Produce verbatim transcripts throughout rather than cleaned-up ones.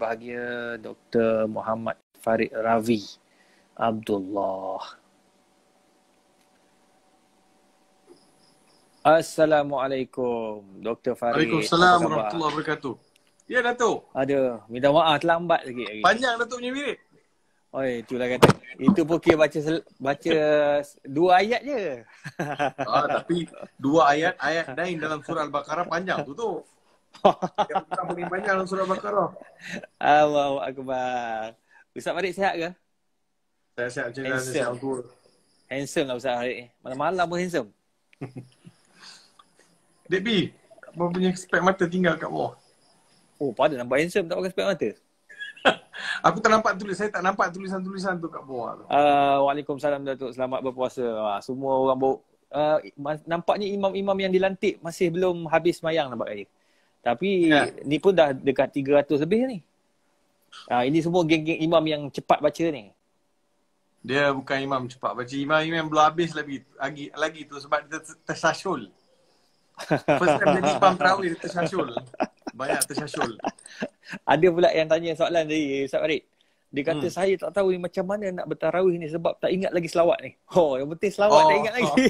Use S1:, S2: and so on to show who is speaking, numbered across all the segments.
S1: berbahagia Doktor Muhammad Farid Ravi Abdullah. Assalamualaikum Doktor Farid.
S2: Waalaikumsalam warahmatullahi wabarakatuh. Ya Datuk.
S1: Aduh, minta maaf terlambat sikit lagi.
S2: Panjang Datuk punya bilik.
S1: Oi, itulah kata. Itu pun kira baca baca dua ayat je.
S2: Ah, tapi dua ayat ayat lain dalam surah Al-Baqarah panjang tu tu. Yang bukan paling panjang dalam surah Al-Baqarah.
S1: Allahu akbar. Ustaz Farid sihat ke?
S2: Saya sihat macam mana saya sihat tu.
S1: Handsome lah Ustaz Farid ni. Malam-malam pun handsome.
S2: Dek B, apa punya spek mata tinggal kat bawah?
S1: Oh, pada nampak handsome tak pakai spek mata.
S2: Aku tak nampak tulis, saya tak nampak tulisan-tulisan tu kat bawah tu.
S1: Uh, Waalaikumsalam Datuk, selamat berpuasa. Uh, semua orang bawa, uh, nampaknya imam-imam yang dilantik masih belum habis mayang nampak kali. Tapi ya, ni pun dah dekat tiga ratus lebih ni. Uh, ini semua geng-geng imam yang cepat baca ni.
S2: Dia bukan imam cepat baca, imam-imam yang belum habis lagi, lagi, lagi tu sebab dia tersasul. First time jadi imam tarawih dia tersasul. Banyak tersasul.
S1: Ada pula yang tanya soalan tadi Ustaz Farid. Dia kata hmm. saya tak tahu ni macam mana nak bertarawih ni sebab tak ingat lagi selawat ni. Oh, yang penting selawat oh. tak ingat lagi.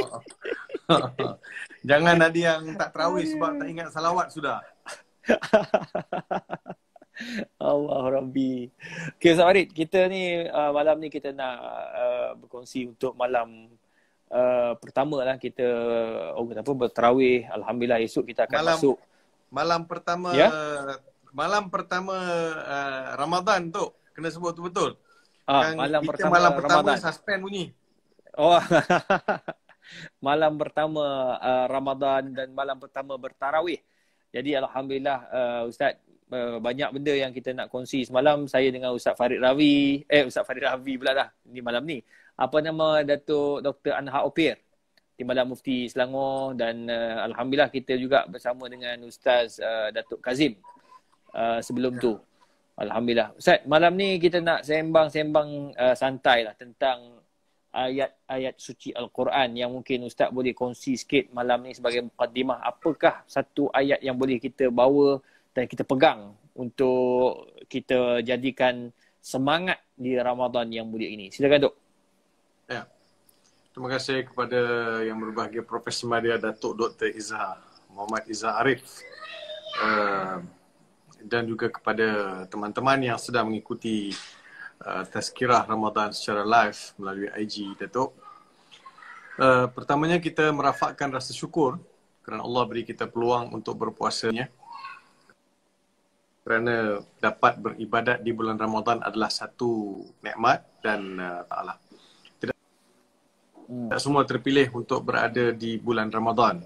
S2: Jangan ada yang tak tarawih sebab tak ingat salawat sudah.
S1: Allah Rabbi. Okay Ustaz Farid, kita ni uh, malam ni kita nak uh, berkongsi untuk malam uh, pertama lah kita oh, apa, bertarawih. Alhamdulillah esok kita akan
S2: malam,
S1: masuk.
S2: Malam pertama ya? Malam pertama uh, Ramadan tu. Kena sebut tu betul.
S1: Ah, malam pertama
S2: malam pertama
S1: Ramadan.
S2: Suspend bunyi.
S1: Oh. Malam pertama uh, Ramadan dan malam pertama bertarawih. Jadi alhamdulillah uh, Ustaz, uh, banyak benda yang kita nak kongsi semalam. Saya dengan Ustaz Farid Ravi, eh Ustaz Farid Ravi pula dah. Ni malam ni. Apa nama Datuk Doktor Anha Opir, Timbalan Mufti Selangor, dan uh, alhamdulillah kita juga bersama dengan Ustaz uh, Datuk Kazim uh, sebelum tu. Alhamdulillah. Ustaz, malam ni kita nak sembang-sembang uh, santai lah tentang ayat-ayat suci Al-Quran yang mungkin Ustaz boleh kongsi sikit malam ni sebagai mukaddimah. Apakah satu ayat yang boleh kita bawa dan kita pegang untuk kita jadikan semangat di Ramadan yang mulia ini? Silakan Dok.
S2: Ya. Terima kasih kepada yang berbahagia Profesor Madia Datuk Doktor Izzah Muhammad Izzah Arif. Uh, dan juga kepada teman-teman yang sedang mengikuti uh, Tazkirah Ramadan secara live melalui I G Datuk. Uh, pertamanya kita merafakkan rasa syukur kerana Allah beri kita peluang untuk berpuasanya. Kerana dapat beribadat di bulan Ramadan adalah satu nikmat dan uh, ta'ala. Tidak, tidak semua terpilih untuk berada di bulan Ramadan.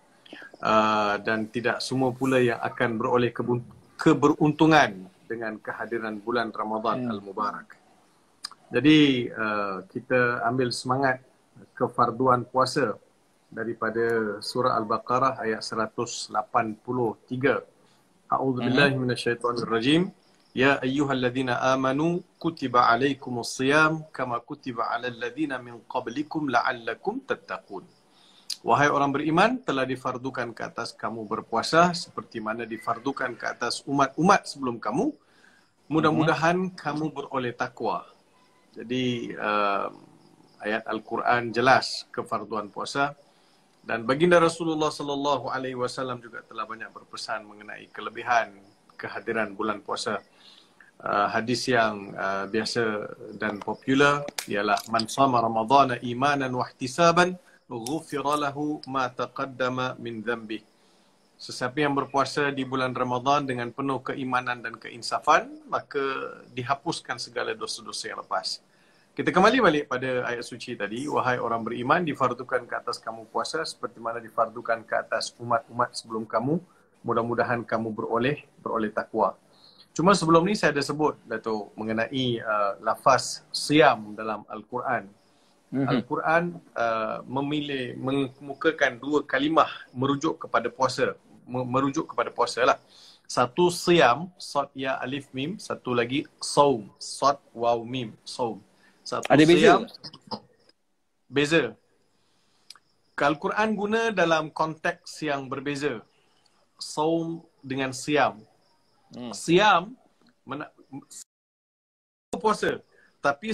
S2: Uh, dan tidak semua pula yang akan beroleh kebun keberuntungan dengan kehadiran bulan Ramadan hmm. Al-Mubarak. Jadi uh, kita ambil semangat kefarduan puasa daripada surah Al-Baqarah ayat seratus lapan puluh tiga. A'udzubillahi minasyaitonirrajim. Ya ayyuhalladzina amanu kutiba alaikumus siyam kama kutiba alal ladzina min qablikum la'allakum tattaqun. Wahai orang beriman, telah difardukan ke atas kamu berpuasa seperti mana difardukan ke atas umat-umat sebelum kamu. Mudah-mudahan hmm. kamu beroleh takwa. Jadi uh, ayat Al-Quran jelas kefarduan puasa. Dan baginda Rasulullah sallallahu alaihi wasallam juga telah banyak berpesan mengenai kelebihan kehadiran bulan puasa. Uh, hadis yang uh, biasa dan popular ialah man shama ramadhana imanan wa ihtisaban ghufira lahu ma taqaddama min dhanbi. Sesiapa yang berpuasa di bulan Ramadan dengan penuh keimanan dan keinsafan, maka dihapuskan segala dosa-dosa yang lepas. Kita kembali balik pada ayat suci tadi. Wahai orang beriman, difardukan ke atas kamu puasa seperti mana difardukan ke atas umat-umat sebelum kamu. Mudah-mudahan kamu beroleh beroleh takwa. Cuma sebelum ni saya ada sebut Datuk mengenai uh, lafaz siam dalam Al-Quran. Mm-hmm. Al-Quran uh, memilih mengemukakan dua kalimah merujuk kepada puasa, merujuk kepada puasa lah. Satu siam, sad ya alif mim, satu lagi saum, sad waw mim, saum. Satu
S1: ada beza?
S2: Siam, beza. Al-Quran guna dalam konteks yang berbeza. Saum dengan siam. Hmm. Siam Mena- puasa. Tapi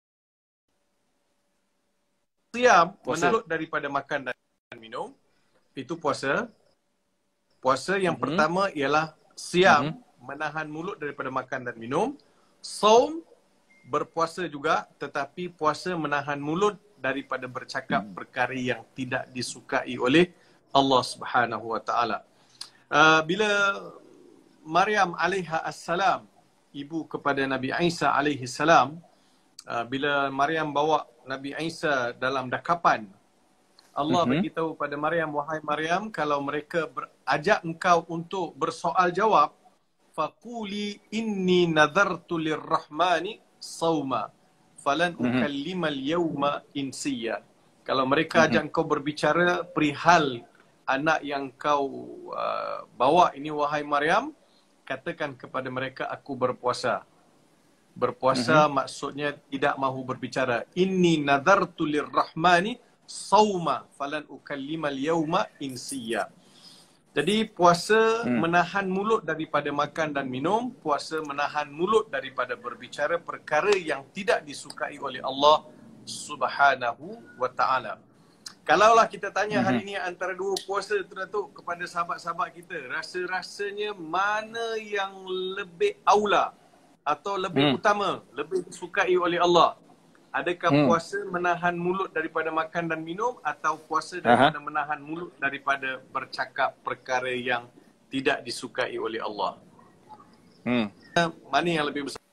S2: siam menahan daripada makan dan minum, itu puasa. Puasa yang mm-hmm. pertama ialah siam, mm-hmm. menahan mulut daripada makan dan minum. Saum, berpuasa juga, tetapi puasa menahan mulut daripada bercakap mm-hmm. perkara yang tidak disukai oleh Allah Subhanahu Wa Taala. Uh, bila Maryam alaiha assalam, ibu kepada Nabi Isa alaihi salam, uh, bila Maryam bawa Nabi Isa dalam dakapan, Allah mm-hmm. beritahu pada Maryam, wahai Maryam, kalau mereka berajak engkau untuk bersoal jawab, faquli inni nadartu lirrahmani sawma falan mm-hmm. ukallimal yawma insiya. Kalau mereka mm-hmm. ajak engkau berbicara perihal anak yang kau uh, bawa ini, wahai Maryam, katakan kepada mereka, aku berpuasa. Berpuasa mm-hmm. maksudnya tidak mahu berbicara. Inni nadartu lirrahmani sawma falan ukallimal yawma insiya. Jadi puasa hmm. menahan mulut daripada makan dan minum, puasa menahan mulut daripada berbicara perkara yang tidak disukai oleh Allah Subhanahu Wa Taala. Kalaulah kita tanya hmm. hari ini antara dua puasa tu, Datuk, kepada sahabat-sahabat kita, rasa-rasanya mana yang lebih aula atau lebih hmm. utama, lebih disukai oleh Allah? Adakah hmm. puasa menahan mulut daripada makan dan minum, atau puasa daripada Aha. menahan mulut daripada bercakap perkara yang tidak disukai oleh Allah? Hmm. Mana yang lebih besar?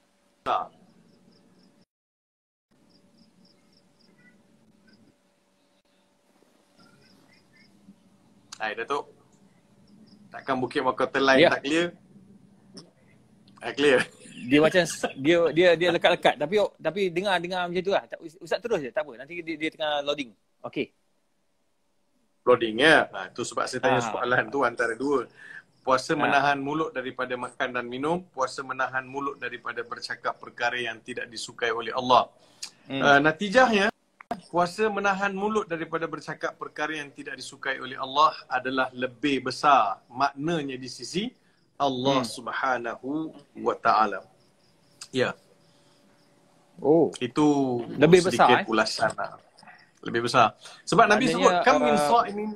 S2: Hai Datuk. Takkan Bukit Makau lain ya. tak clear? Ah, clear.
S1: Dia macam dia dia dia lekat-lekat, tapi tapi dengar dengar macam tu lah. Ustaz terus je, tak apa. Nanti dia, dia tengah loading. Okey.
S2: Loading ya. Ha, tu sebab saya tanya ha. soalan tu antara dua. Puasa ha. menahan mulut daripada makan dan minum, puasa menahan mulut daripada bercakap perkara yang tidak disukai oleh Allah. Hmm. Uh, natijahnya, puasa menahan mulut daripada bercakap perkara yang tidak disukai oleh Allah adalah lebih besar maknanya di sisi Allah hmm. Subhanahu Wa Taala. Ya. Oh. Itu
S1: lebih
S2: sedikit
S1: besar,
S2: ulasan. Eh? Lebih besar. Sebab Maknanya, Nabi sebut kam min sha'imin,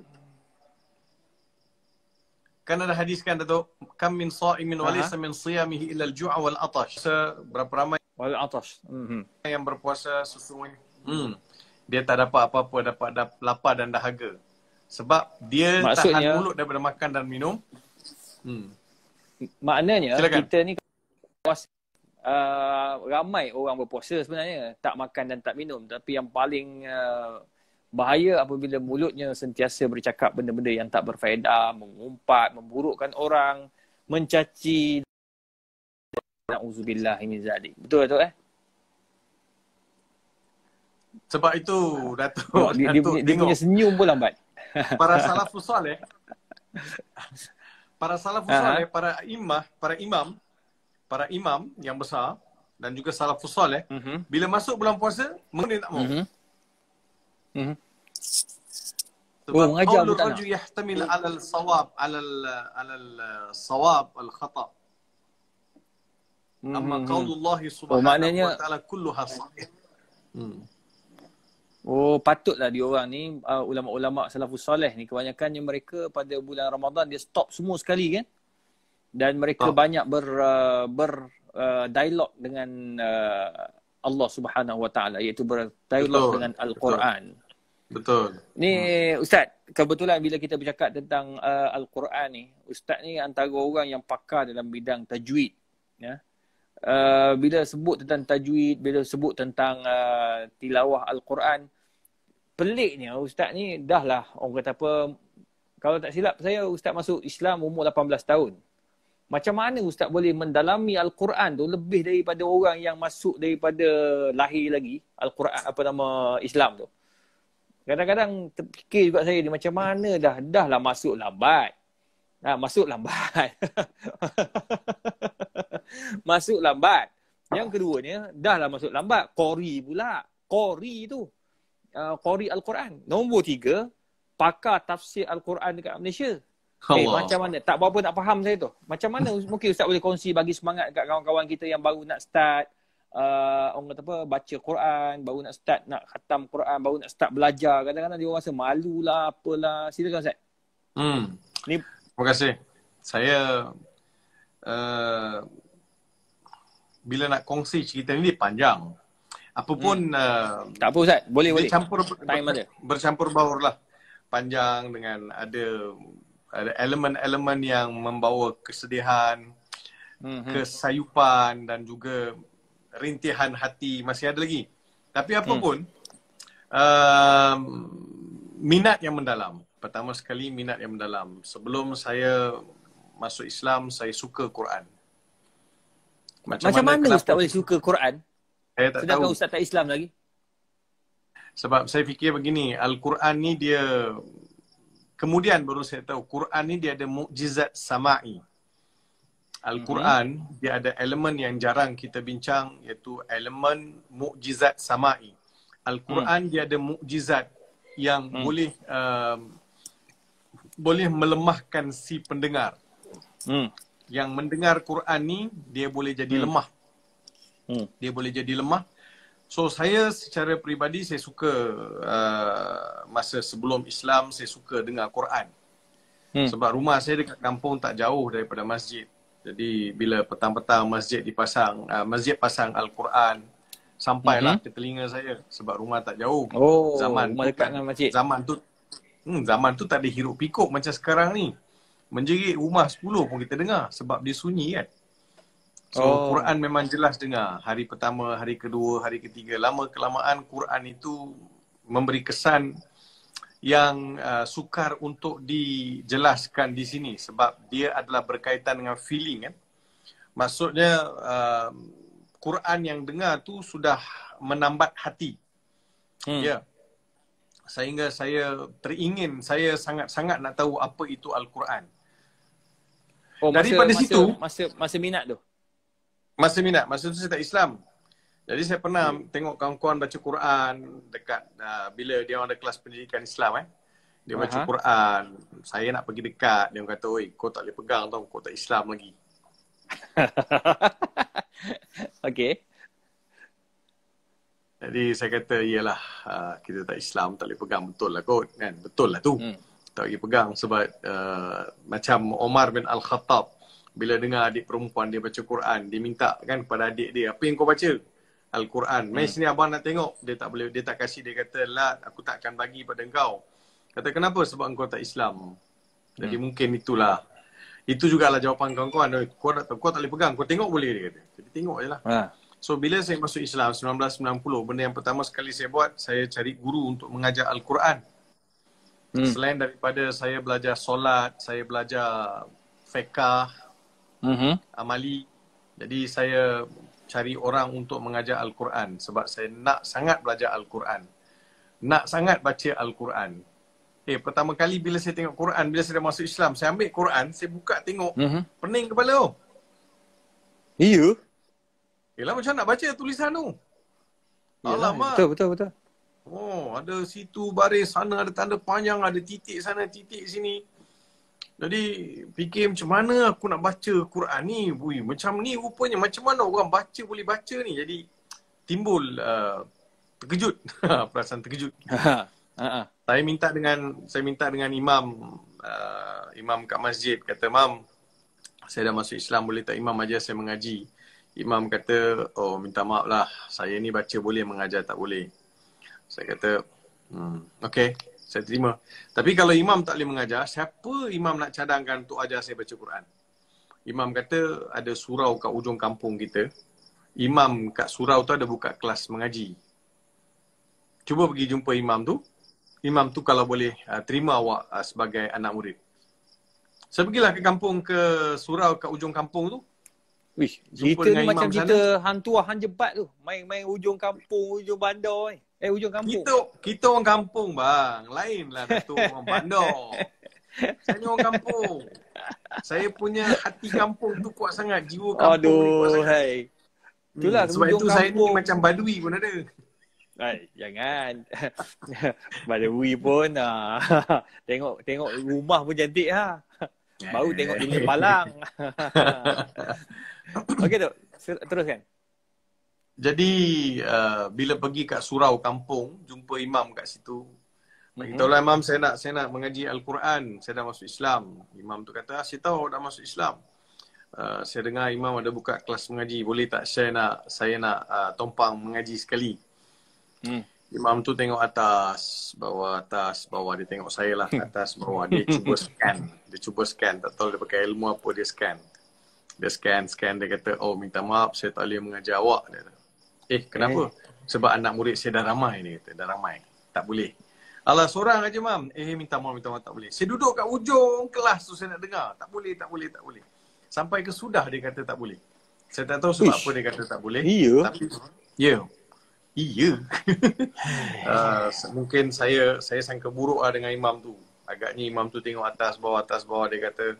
S2: kan ada hadis kan Datuk, kam min sha'imin wa laysa min siyamihi illa al-ju'a wal atash. Berapa ramai
S1: wal atash mm-hmm.
S2: yang berpuasa sesungguhnya hmm. dia tak dapat apa-apa, dapat, dapat lapar dan dahaga. Sebab dia Maksudnya, tahan mulut daripada makan dan minum. Hmm.
S1: Maknanya
S2: Silakan.
S1: kita ni uh, ramai orang berpuasa sebenarnya tak makan dan tak minum, tapi yang paling uh, bahaya apabila mulutnya sentiasa bercakap benda-benda yang tak berfaedah, mengumpat, memburukkan orang, mencaci. Na'udzubillah min zalik. Betul Datuk eh?
S2: Sebab itu Datuk,
S1: Datuk dia, dia, dia punya senyum pun lambat.
S2: Para salafus saleh Para salafus saleh, para imam, para imam, para imam yang besar dan juga salafus saleh, uh-huh. bila masuk bulan puasa, mengenai tak mau. Uh-huh. Uh-huh. Sebab oh, qaulur rajul yahtamil 'ala al-sawab, 'ala al-'ala al-sawab al-khata'. Amma qaulullah subhanahu wa ta'ala kulluha sahih. Hmm.
S1: Oh, patutlah diorang ni, uh, ulama-ulama salafus soleh ni, kebanyakannya mereka pada bulan Ramadan dia stop semua sekali kan. Dan mereka oh. banyak ber uh, ber uh, dialog dengan uh, Allah Subhanahu Wa Taala, iaitu berdialog dengan Al-Quran.
S2: Betul.
S1: Ni hmm. Ustaz, kebetulan bila kita bercakap tentang uh, Al-Quran ni, Ustaz ni antara orang yang pakar dalam bidang tajwid, ya. Uh, bila sebut tentang tajwid, bila sebut tentang uh, tilawah Al-Quran, peliknya Ustaz ni dah lah, orang kata apa, kalau tak silap saya, Ustaz masuk Islam umur lapan belas tahun. Macam mana Ustaz boleh mendalami Al-Quran tu lebih daripada orang yang masuk daripada lahir lagi Al-Quran, apa nama, Islam tu? Kadang-kadang terfikir juga saya, ni macam mana dah, dah lah masuk lambat. Ha, masuk lambat. Masuk lambat. Yang keduanya, dah lah masuk lambat. Qori pula. Qori tu. Uh, Qori Al-Quran. Nombor tiga, pakar tafsir Al-Quran dekat Malaysia. Eh,
S2: Allah.
S1: macam mana? Tak berapa nak faham saya tu. Macam mana mungkin Ustaz boleh kongsi bagi semangat kat kawan-kawan kita yang baru nak start, uh, orang kata apa, baca Quran, baru nak start nak khatam Quran, baru nak start belajar. Kadang-kadang dia rasa malu lah, apalah. Silakan Ustaz.
S2: Hmm.
S1: Ni,
S2: Terima kasih. Saya uh, bila nak kongsi cerita ni panjang. Apapun hmm. uh,
S1: tak apa Ustaz, boleh boleh.
S2: Campur
S1: Time ada.
S2: Bercampur baur lah. Panjang dengan ada ada elemen-elemen yang membawa kesedihan, mm-hmm. kesayupan dan juga rintihan hati masih ada lagi. Tapi apa pun, mm. uh, minat yang mendalam. Pertama sekali minat yang mendalam. Sebelum saya masuk Islam, saya suka Quran.
S1: Macam, Macam mana, mana Ustaz boleh suka Quran?
S2: Saya tak
S1: Sedangkan
S2: tahu.
S1: Ustaz tak Islam lagi.
S2: Sebab saya fikir begini, Al-Quran ni dia... Kemudian baru saya tahu, Quran ni dia ada mukjizat sama'i. Al-Quran, mm-hmm. dia ada elemen yang jarang kita bincang, iaitu elemen mukjizat sama'i. Al-Quran mm. dia ada mukjizat yang mm. boleh uh, boleh melemahkan si pendengar. Mm. Yang mendengar Quran ni, dia boleh jadi mm. lemah. Mm. Dia boleh jadi lemah. So saya secara peribadi saya suka uh, masa sebelum Islam saya suka dengar Quran. Hmm. Sebab rumah saya dekat kampung tak jauh daripada masjid. Jadi bila petang-petang masjid dipasang, uh, masjid pasang Al-Quran, sampailah uh-huh. ke telinga saya sebab rumah tak jauh.
S1: Oh,
S2: zaman
S1: rumah dekat dengan masjid.
S2: Zaman tu hmm, zaman tu tak ada hiruk pikuk macam sekarang ni. Menjerit rumah sepuluh pun kita dengar sebab dia sunyi kan. So oh. Quran memang jelas dengar. Hari pertama, hari kedua, hari ketiga. Lama kelamaan Quran itu memberi kesan yang uh, sukar untuk dijelaskan di sini. Sebab dia adalah berkaitan dengan feeling kan. Maksudnya uh, Quran yang dengar tu sudah menambat hati. Hmm. Ya. Sehingga saya teringin, saya sangat-sangat nak tahu apa itu Al-Quran.
S1: Oh, masa,
S2: daripada
S1: masa,
S2: situ,
S1: masa, masa minat tu?
S2: Masa minat, masa tu saya tak Islam. Jadi saya pernah hmm. tengok kawan-kawan baca Quran dekat uh, bila dia orang ada kelas pendidikan Islam eh. Dia baca uh-huh. Quran, saya nak pergi dekat, dia orang kata, "Oi, kau tak boleh pegang tau, kau tak Islam lagi."
S1: Okey.
S2: Jadi saya kata, "Iyalah, uh, kita tak Islam, tak boleh pegang, betul lah kot." Kan? Betul lah tu. Hmm. Tak boleh pegang sebab uh, macam Omar bin Al-Khattab bila dengar adik perempuan dia baca Quran, dia minta kan kepada adik dia, "Apa yang kau baca?" Al-Quran. "Mai sini abang nak tengok." Dia tak boleh, dia tak kasih, dia kata, "La, aku tak akan bagi pada engkau." Kata, "Kenapa?" "Sebab engkau tak Islam." Jadi hmm. mungkin itulah. Itu jugalah jawapan kawan-kawan. Kau tak, kau tak boleh pegang, kau tengok boleh, dia kata. Jadi tengok je lah. Ha. So bila saya masuk Islam sembilan belas sembilan puluh, benda yang pertama sekali saya buat, saya cari guru untuk mengajar Al-Quran. Hmm. Selain daripada saya belajar solat, saya belajar fiqh, Uh-huh. amali. Jadi saya cari orang untuk mengajar Al-Quran sebab saya nak sangat belajar Al-Quran. Nak sangat baca Al-Quran. Eh, pertama kali bila saya tengok Quran, bila saya dah masuk Islam, saya ambil Quran, saya buka tengok, uh-huh. pening kepala tu.
S1: Iya?
S2: Yelah, macam nak baca tulisan tu. Alamak.
S1: Betul, betul, betul.
S2: Oh, ada situ baris, sana ada tanda panjang, ada titik sana, titik sini. Jadi fikir macam mana aku nak baca Quran ni. Ui, macam ni rupanya, macam mana orang baca boleh baca ni. Jadi timbul uh, terkejut. Perasaan terkejut. Saya minta dengan saya minta dengan imam uh, imam kat masjid, kata, "Mam, saya dah masuk Islam, boleh tak imam ajar saya mengaji?" Imam kata, "Oh, minta maaf lah, saya ni baca boleh, mengajar tak boleh." Saya kata, hmm, "Okey, saya terima. Tapi kalau imam tak boleh mengajar, siapa imam nak cadangkan untuk ajar saya baca Quran?" Imam kata, "Ada surau kat ujung kampung kita. Imam kat surau tu ada buka kelas mengaji. Cuba pergi jumpa imam tu. Imam tu kalau boleh uh, terima awak uh, sebagai anak murid." Saya pergilah ke kampung, ke surau kat ujung kampung tu.
S1: Wish, cerita ni macam cerita hantu Han Jebat tu. Main-main ujung kampung, ujung bandar ni. Eh, ujung kampung.
S2: Kita, kita orang kampung bang. Lain lah Datuk orang bandar. Saya ni orang kampung. Saya punya hati kampung tu kuat sangat. Jiwa kampung
S1: Aduh,
S2: ni kuat sangat.
S1: Hai. Itulah,
S2: hmm, sebab itu kampung. Saya ni macam badui pun ada.
S1: Ay, jangan. Badawi pun ah. tengok tengok rumah pun cantik ha. Baru tengok dinding palang. Okey tu, teruskan.
S2: Jadi uh, bila pergi kat surau kampung, jumpa imam kat situ. Bagi tahulah imam, saya nak saya nak mengaji Al-Quran, saya dah masuk Islam. Imam tu kata, ah, saya tahu dah masuk Islam. Uh, saya dengar imam ada buka kelas mengaji, boleh tak saya nak saya nak uh, tumpang mengaji sekali. Hmm. Imam tu tengok atas, bawah, atas, bawah. Dia tengok saya lah, atas, bawah. Dia cuba scan. Dia cuba scan. Tak tahu dia pakai ilmu apa, dia scan. Dia scan, scan. Dia kata, oh minta maaf, saya tak boleh mengajar awak. Dia kata, eh kenapa? Eh. Sebab anak murid saya dah ramai. Dia kata, dah ramai. Tak boleh. Alah, seorang aja mam. Eh minta maaf, minta maaf, tak boleh. Saya duduk kat ujung kelas tu, saya nak dengar. Tak boleh, tak boleh, tak boleh. Sampai ke sudah dia kata tak boleh. Saya tak tahu sebab Ish. apa dia kata tak boleh.
S1: Iya.
S2: Tapi, ya. Iya. uh, mungkin saya saya sangka buruk lah dengan imam tu. Agaknya imam tu tengok atas bawah atas bawah, dia kata,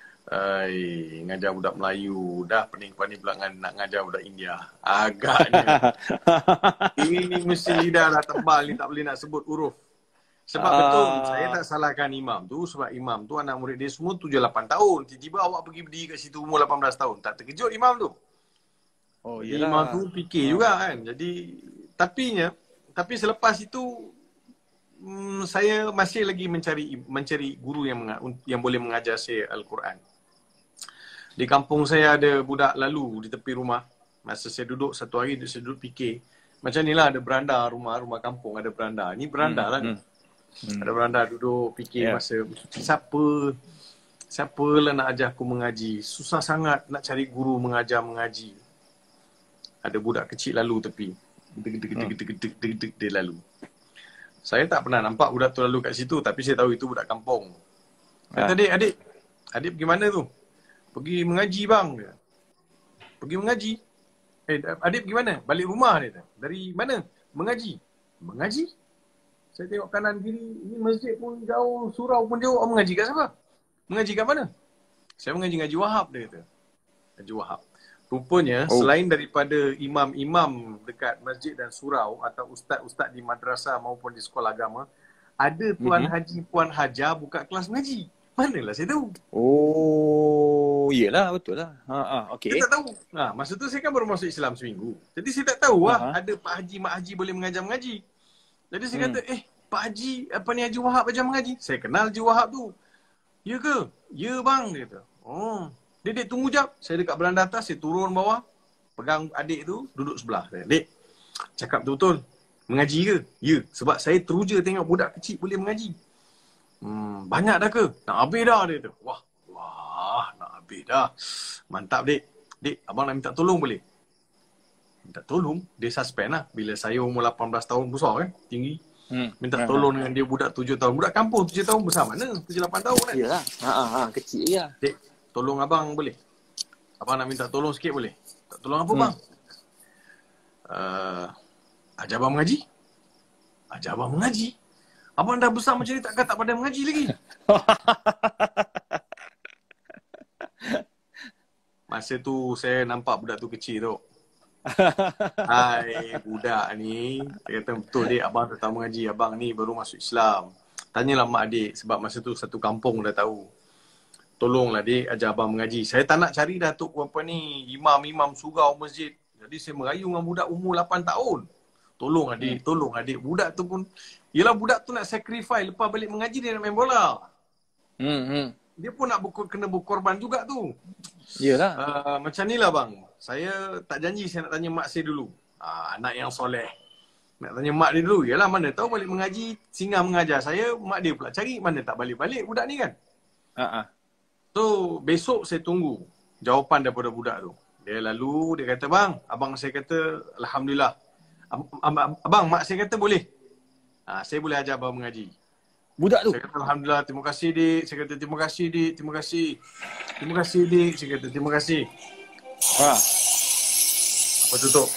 S2: ai ngajar budak Melayu, dah pening-pening pula nak ngajar budak India. Agaknya. Ini ni mesti lidah dah tebal ni, tak boleh nak sebut huruf. Sebab uh... betul, saya tak salahkan imam tu. Sebab imam tu anak murid dia semua tujuh lapan tahun. Tiba-tiba awak pergi berdiri kat situ umur lapan belas tahun. Tak terkejut imam tu. Oh, jadi imam tu fikir uh. juga kan. Jadi tapinya, tapi selepas itu hmm, saya masih lagi mencari mencari guru yang yang boleh mengajar saya Al-Quran. Di kampung saya ada budak lalu di tepi rumah. Masa saya duduk satu hari, saya duduk fikir, macam ni lah ada beranda rumah, rumah kampung ada beranda. Ni beranda hmm, lah ni. Hmm. Hmm. Ada beranda, duduk fikir yeah. masa siapa siapa lah nak ajar aku mengaji. Susah sangat nak cari guru mengajar mengaji. Ada budak kecil lalu tepi. Deg-deg-deg-deg-deg-deg dia lalu. Saya tak pernah nampak budak tu lalu kat situ, tapi saya tahu itu budak kampung. Kata, adik, adik, adik pergi mana tu? Pergi mengaji bang. Pergi mengaji? Eh, adik pergi mana? Balik rumah dia. Dari mana? Mengaji. Mengaji? Saya tengok kanan kiri, ini masjid pun jauh, surau pun jauh. Oh, mengaji kat siapa? Mengaji kat mana? Saya mengaji ngaji Wahab, dia kata. Ngaji Wahab. Rupanya oh. selain daripada imam-imam dekat masjid dan surau atau ustaz-ustaz di madrasah maupun di sekolah agama, ada tuan mm-hmm. haji, puan haja buka kelas mengaji. Manalah saya tahu.
S1: Oh, iyalah, betul lah. Ha, ha, okay.
S2: Saya tak tahu. Ha, masa tu saya kan baru masuk Islam seminggu. Jadi saya tak tahu lah uh-huh. ada Pak Haji, Mak Haji boleh mengajar mengaji. Jadi saya hmm. kata, eh Pak Haji, apa ni Haji Wahab ajar mengaji? Saya kenal Haji Wahab tu. Ya ke? Ya bang, dia kata. Oh. Dek, dek tunggu jap. Saya dekat beranda atas, saya turun bawah. Pegang adik tu, duduk sebelah. Dek, cakap betul-betul. Mengaji ke? Ya. Sebab saya teruja tengok budak kecil boleh mengaji. Hmm, banyak dah ke? Nak habis dah, dia tu. Wah, wah, nak habis dah. Mantap, dek. Dek, abang nak minta tolong boleh? Minta tolong? Dia suspend lah. Bila saya umur lapan belas tahun, besar kan? Tinggi. Hmm. Minta tolong dengan dia budak tujuh tahun. Budak kampung tujuh tahun besar mana? tujuh lapan tahun kan?
S1: Yalah. Ha, ha, ha, kecil je lah.
S2: Dek, tolong abang boleh? Abang nak minta tolong sikit boleh? Tak tolong apa hmm. bang? Uh, ajar abang mengaji? Ajar abang mengaji? Abang dah besar macam ni takkan tak pandai mengaji lagi? Masa tu saya nampak budak tu kecil tu. Hai budak ni. Dia kata betul dek, abang tak tahu mengaji. Abang ni baru masuk Islam. Tanyalah mak adik sebab masa tu satu kampung dah tahu. Tolonglah dek ajar abang mengaji. Saya tak nak cari dah tu apa ni imam-imam surau masjid. Jadi saya merayu dengan budak umur lapan tahun. Tolong adik, hmm. tolong adik. Budak tu pun, yelah budak tu nak sacrifice. Lepas balik mengaji dia nak main bola. Hmm, hmm. Dia pun nak buku, kena berkorban juga tu.
S1: Yelah.
S2: Uh, macam ni lah bang. Saya tak janji saya nak tanya mak saya dulu. Uh, anak yang soleh. Nak tanya mak dia dulu. Yelah mana tahu balik mengaji, singgah mengajar saya, mak dia pula cari. Mana tak balik-balik budak ni kan. Uh-uh. So besok saya tunggu jawapan daripada budak tu. Dia lalu, dia kata bang, abang saya kata Alhamdulillah. Abang, mak saya kata boleh. Ha, saya boleh ajar abang mengaji.
S1: Budak tu?
S2: Saya kata Alhamdulillah, terima kasih dik. Saya kata terima kasih dik, terima kasih. Terima kasih dik, saya kata terima kasih. Ha. Apa tu tu?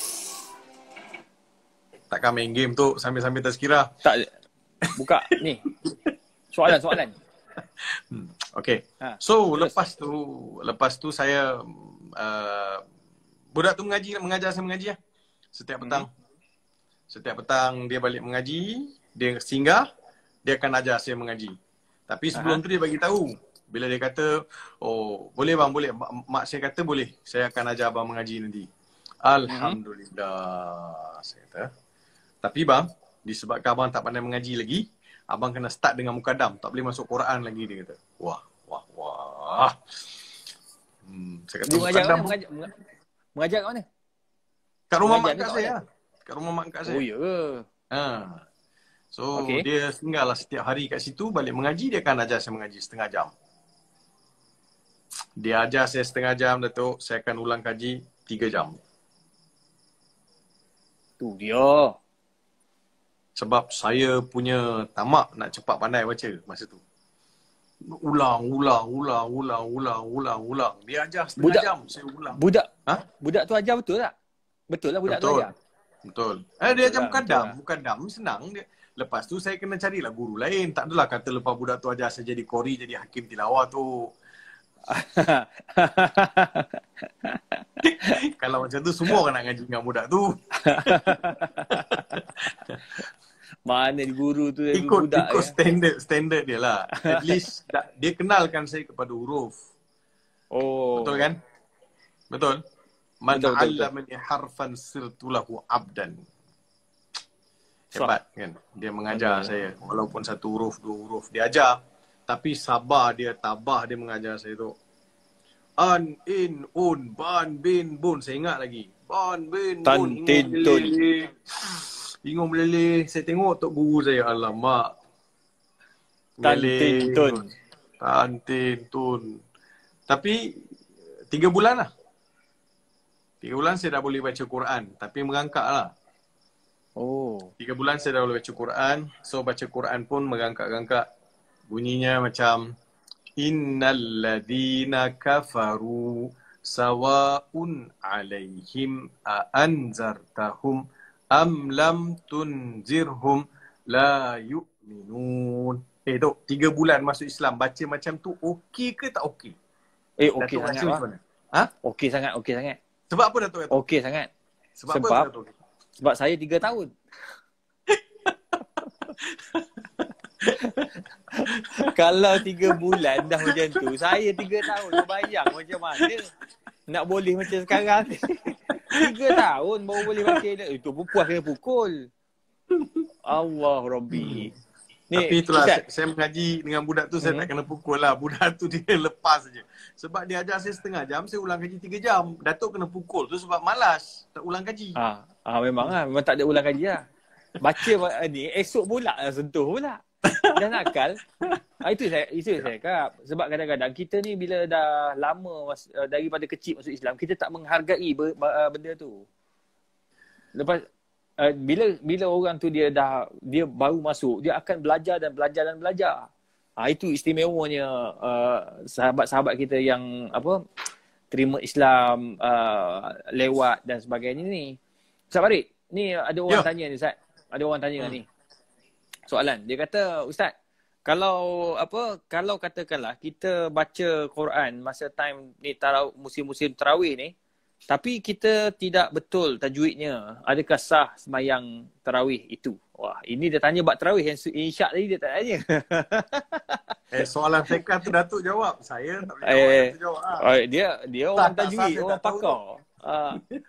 S2: Takkan main game tu sambil-sambil tazkirah?
S1: Tak, buka ni. Soalan, soalan.
S2: Hmm, okay. Ha. So, terus. lepas tu, lepas tu saya, uh, budak tu mengaji, mengajar saya mengaji lah. Setiap petang. Hmm. Setiap petang dia balik mengaji, dia singgah, dia akan ajar saya mengaji. Tapi sebelum Aha. tu dia bagi tahu. Bila dia kata, oh boleh bang, boleh. Mak saya kata boleh. Saya akan ajar abang mengaji nanti. Alhamdulillah. Hmm. Saya kata. Tapi bang, disebabkan abang tak pandai mengaji lagi, abang kena start dengan mukadam. Tak boleh masuk Quran lagi, dia kata. Wah, wah, wah. Hmm, saya kata
S1: dia mengajar kat mana? Mengajar, mengajar kat mana?
S2: Kat rumah mak kat saya. Kat rumah mak kat saya.
S1: Oh ya ke?
S2: Ha. So okay. Dia tinggallah setiap hari kat situ, balik mengaji, dia akan ajar saya mengaji setengah jam. Dia ajar saya setengah jam, Datuk. Saya akan ulang kaji tiga jam.
S1: Tu dia.
S2: Sebab saya punya tamak nak cepat pandai baca masa tu. Ulang, ulang, ulang, ulang, ulang, ulang, ulang. Dia ajar setengah budak, jam, saya ulang.
S1: Budak? Ha? Budak tu ajar betul tak? Betul lah budak
S2: betul.
S1: tu ajar?
S2: Betul. Eh, dia ajar mukadam. Mukadam senang. Dia. Lepas tu saya kena carilah guru lain. Tak adalah kata lepas budak tu ajar saya jadi qori, jadi hakim tilawah tu. Kalau macam tu semua orang nak ngaji dengan budak tu.
S1: Mana guru tu
S2: ikut,
S1: budak
S2: ikut
S1: ya?
S2: standard standard dia lah. At least dia kenalkan saya kepada huruf.
S1: Oh.
S2: Betul kan? Betul. Man 'allamani harfan sirtu lahu 'abdan. Hebat kan? Dia mengajar Betul. saya. Walaupun satu huruf, dua huruf dia ajar. Tapi sabar dia, tabah dia mengajar saya tu. An, in, un, ban, bin, bun. Saya ingat lagi. Ban, bin, bun.
S1: Tan, tin, tun.
S2: Bingung meleleh. Saya tengok tok guru saya. Alamak.
S1: Tan, tin, tun.
S2: Tan, tin, tun. Tapi tiga bulan lah. Tiga bulan saya dah boleh baca Quran. Tapi merangkak lah.
S1: Oh.
S2: Tiga bulan saya dah boleh baca Quran. So baca Quran pun merangkak-rangkak. Bunyinya macam Innal ladhina kafaru sawa'un alaihim a'anzartahum am lam tunzirhum la yu'minun. Eh Dok, tiga bulan masuk Islam baca macam tu okey ke tak okey?
S1: Eh okey sangat lah.
S2: Ha?
S1: Okey sangat, okey sangat.
S2: Sebab apa Datuk?
S1: Okey sangat.
S2: Sebab,
S1: sebab
S2: apa Datuk?
S1: Sebab saya tiga tahun. Kalau tiga bulan dah macam tu, saya tiga tahun. Kau bayang macam mana nak boleh macam sekarang ni. Tiga tahun baru boleh baca. Itu pun puas kena pukul. Allah Rabbi.
S2: Ni, tapi itulah saya, saya mengaji dengan budak tu, saya hmm. tak kena pukul lah. Budak tu dia lepas je. Sebab dia ajar saya setengah jam, saya ulang kaji tiga jam. Datuk kena pukul tu sebab malas. Tak ulang kaji.
S1: Ah, ah memang lah. Memang tak ada ulang kaji lah. Baca ni, esok pula lah sentuh pula. Dah nakal. Ah, itu saya itu saya cakap. Sebab kadang-kadang kita ni bila dah lama mas, uh, daripada kecil masuk Islam, kita tak menghargai ber, uh, benda tu. Lepas uh, bila bila orang tu dia dah dia baru masuk, dia akan belajar dan belajar dan belajar. Ah, itu istimewanya uh, sahabat-sahabat kita yang apa terima Islam uh, lewat dan sebagainya ni. Ustaz Farid, ni ada orang ya. tanya ni Ustaz. Ada orang tanya hmm. ni. Soalan, dia kata, Ustaz, kalau apa kalau katakanlah kita baca Quran masa time ni tarawih, musim-musim tarawih ni, tapi kita tidak betul tajwidnya, adakah sah sembahyang tarawih itu? Wah, ini dia tanya bab tarawih, yang insya tadi dia tak tanya.
S2: Eh, soalan fiqh tu Datuk jawab. Saya tak boleh jawab. Eh, jawab
S1: ah. Dia dia orang tak, tajwid, tak orang pakar. Ah.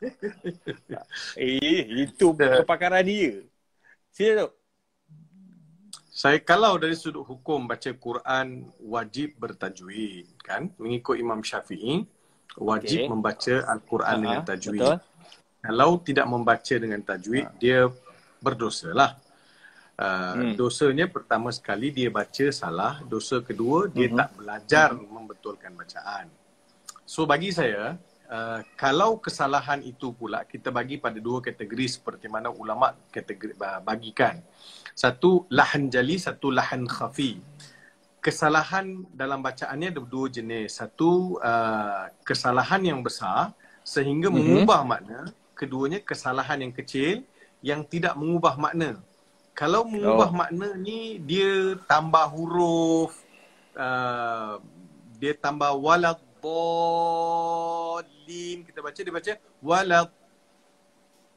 S1: eh, itu kepakaran dia. Sila tu.
S2: Saya kalau dari sudut hukum baca Quran wajib bertajwid kan, mengikut Imam Syafi'i wajib okay. membaca Al-Quran uh-huh. dengan tajwid. Betul. Kalau tidak membaca dengan tajwid uh. dia berdosalah. Uh, hmm. Dosanya pertama sekali dia baca salah, dosa kedua dia uh-huh. tak belajar uh-huh. membetulkan bacaan. So bagi saya uh, kalau kesalahan itu pula kita bagi pada dua kategori seperti mana ulama kategori bagikan. Satu lahan jali, satu lahan khafi. Kesalahan dalam bacaannya ada dua jenis. Satu uh, kesalahan yang besar sehingga mm-hmm. mengubah makna. Keduanya kesalahan yang kecil yang tidak mengubah makna. Kalau mengubah oh. makna ni dia tambah huruf, uh, dia tambah walad bolin. Kita baca, dia baca walad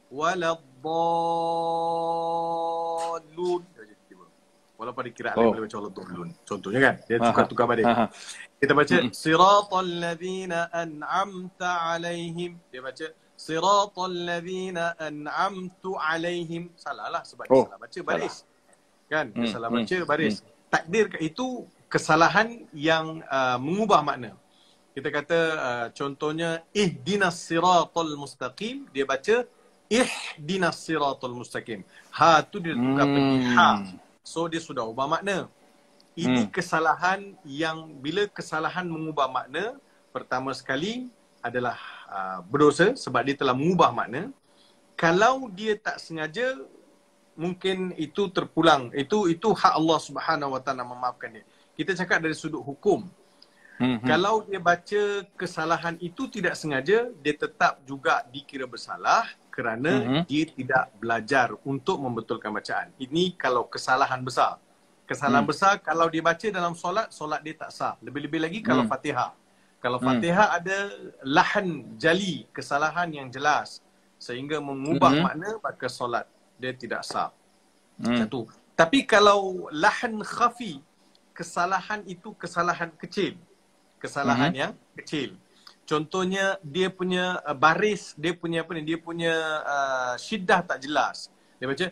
S2: waladdallun. Walaupun dikira
S1: Oh.
S2: boleh baca waladdallun. Contohnya kan, dia
S1: Aha.
S2: tukar-tukar baris.
S1: Aha.
S2: Kita baca
S1: Mm-mm.
S2: siratal ladzina an'amta alaihim. Dia baca siratal ladzina an'amtu alaihim. Salah lah sebab dia
S1: Oh,
S2: salah baca baris. Kan? Dia
S1: Hmm,
S2: salah
S1: hmm,
S2: baca baris. Takdir itu kesalahan yang uh, mengubah makna. Kita kata uh, contohnya ihdinas siratal mustaqim, dia baca ihdinas siratal mustaqim. Ha tu dia tukar
S1: Hmm.
S2: pergi ha. So dia sudah ubah makna. Ini
S1: Hmm.
S2: kesalahan yang bila kesalahan mengubah makna, pertama sekali adalah uh, berdosa sebab dia telah mengubah makna. Kalau dia tak sengaja, mungkin itu terpulang. Itu itu hak Allah Subhanahu Wa Taala memaafkan dia. Kita cakap dari sudut hukum.
S1: Hmm. Hmm.
S2: Kalau dia baca kesalahan itu tidak sengaja, dia tetap juga dikira bersalah kerana
S1: Mhm.
S2: dia tidak belajar untuk membetulkan bacaan. Ini kalau kesalahan besar. Kesalahan
S1: Hmm.
S2: besar kalau dia baca dalam solat, solat dia tak sah. Lebih-lebih lagi kalau
S1: Hmm.
S2: Fatihah. Kalau
S1: Hmm.
S2: Fatihah ada lahan jali, kesalahan yang jelas sehingga mengubah
S1: Mhm.
S2: makna, maka solat dia tidak sah.
S1: Hmm.
S2: Satu. Tapi kalau lahan khafi, kesalahan itu kesalahan kecil. Kesalahan
S1: Mhm.
S2: yang kecil. Contohnya dia punya uh, baris, dia punya apa ni? Dia punya uh, syiddah tak jelas. Dia baca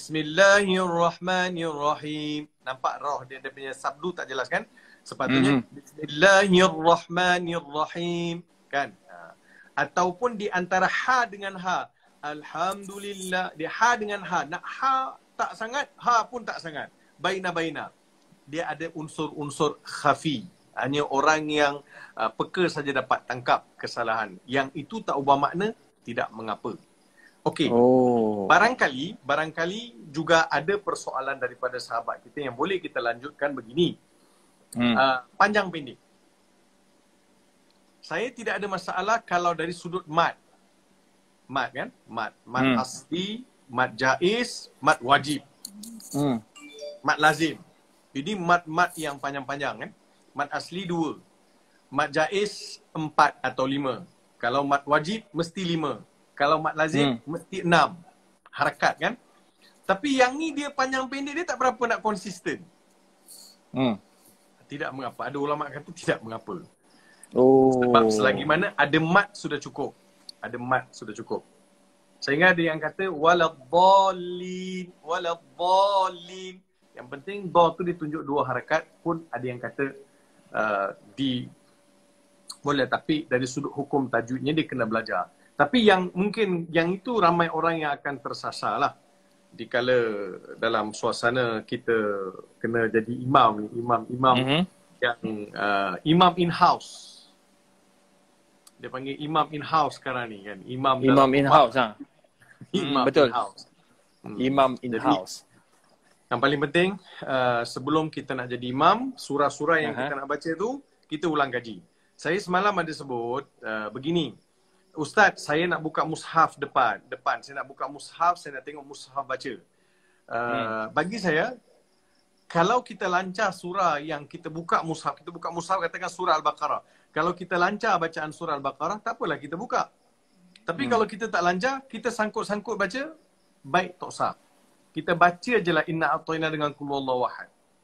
S2: Bismillahirrahmanirrahim. Nampak roh dia, dia punya sabdu tak jelas kan? Sepatutnya
S1: Mhm.
S2: Bismillahirrahmanirrahim kan? Uh, ataupun di antara ha dengan ha. Alhamdulillah, dia ha dengan ha. Nak ha tak sangat, ha pun tak sangat. Baina-baina. Dia ada unsur-unsur khafi. Hanya orang yang uh, peka saja dapat tangkap kesalahan. Yang itu tak ubah makna, tidak mengapa. Okey.
S1: Oh.
S2: Barangkali, barangkali juga ada persoalan daripada sahabat kita yang boleh kita lanjutkan begini.
S1: Hmm.
S2: Uh, panjang pendek. Saya tidak ada masalah kalau dari sudut mat. Mat kan? Mat. Mat
S1: Hmm.
S2: asli, mat jaiz, mat wajib.
S1: Hmm.
S2: Mat lazim. Jadi mat-mat yang panjang-panjang kan. Mat asli dua. Mat jaiz empat atau lima. Kalau mat wajib mesti lima. Kalau mat lazim
S1: Hmm.
S2: mesti enam. Harakat kan. Tapi yang ni dia panjang pendek, dia tak berapa nak konsisten.
S1: Hmm.
S2: Tidak mengapa. Ada ulama kata tidak mengapa.
S1: Oh.
S2: Sebab selagi mana ada mat sudah cukup. Ada mat sudah cukup. Sehingga ada yang kata waladdallin, waladdallin. Yang penting dha tu ditunjuk dua harakat, pun ada yang kata uh, di boleh, tapi dari sudut hukum tajwidnya dia kena belajar. Tapi yang mungkin yang itu ramai orang yang akan tersasar lah. Dikala dalam suasana kita kena jadi imam, imam-imam
S1: Mhm.
S2: yang uh, imam in-house. Dia panggil imam in-house sekarang ni kan. Imam,
S1: Imam
S2: dalam
S1: in-house
S2: rumah.
S1: ha.
S2: Imam
S1: Hmm, betul.
S2: in-house. Hmm.
S1: Imam
S2: Jadi,
S1: in-house.
S2: yang paling penting, uh, sebelum kita nak jadi imam, surah-surah yang
S1: Aha.
S2: kita nak baca tu, kita ulang kaji. Saya semalam ada sebut uh, begini. Ustaz, saya nak buka mushaf depan. Depan, saya nak buka mushaf, saya nak tengok mushaf baca. Uh,
S1: Hmm.
S2: Bagi saya, kalau kita lancar surah yang kita buka mushaf, kita buka mushaf katakan surah Al-Baqarah. Kalau kita lancar bacaan surah Al-Baqarah, tak apalah kita buka. Tapi
S1: Hmm.
S2: kalau kita tak lancar, kita sangkut-sangkut baca, baik tak usah. Kita baca je lah inna a'tayna dengan qul huwallahu ahad.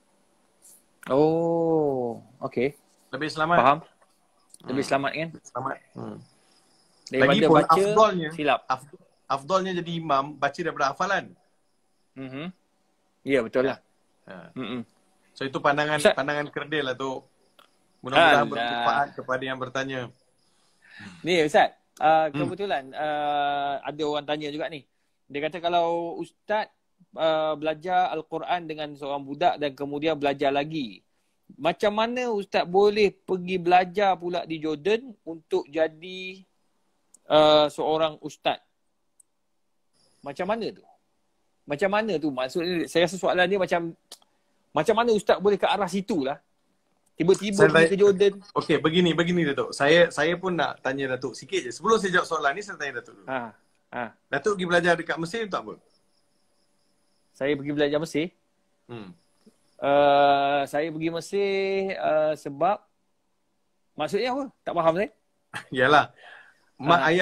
S1: Oh, okey.
S2: Lebih selamat.
S1: Faham? Lebih
S2: Hmm.
S1: selamat kan?
S2: Selamat. Hmm.
S1: Daripada
S2: Lagipun
S1: baca
S2: afdalnya,
S1: silap.
S2: af- afdalnya jadi imam, baca daripada hafalan.
S1: Mhm. Ya, betul lah.
S2: Ha.
S1: Mhm.
S2: So itu pandangan
S1: Ustaz.
S2: pandangan kerdil lah tu. Mudah-mudahan
S1: Alah.
S2: bermanfaat kepada yang bertanya.
S1: Ni Ustaz, uh,
S2: Hmm.
S1: kebetulan uh, ada orang tanya juga ni. Dia kata kalau Ustaz uh, belajar Al-Quran dengan seorang budak dan kemudian belajar lagi, macam mana Ustaz boleh pergi belajar pula di Jordan untuk jadi uh, seorang Ustaz? Macam mana tu? Macam mana tu? Maksudnya saya rasa soalan dia macam macam mana Ustaz boleh ke arah situ lah. Tiba-tiba
S2: Saya
S1: pergi
S2: tanya-
S1: ke Jordan.
S2: Okey, begini, begini Datuk. Saya saya pun nak tanya Datuk sikit je. Sebelum saya jawab soalan ni, saya tanya Datuk dulu.
S1: Ha, ha.
S2: Datuk pergi belajar dekat Mesir untuk apa?
S1: Saya pergi belajar Mesir.
S2: Hmm.
S1: Uh, saya pergi Mesir uh, sebab maksudnya apa? Tak faham saya.
S2: Yalah. Mak
S1: Ah.
S2: ayah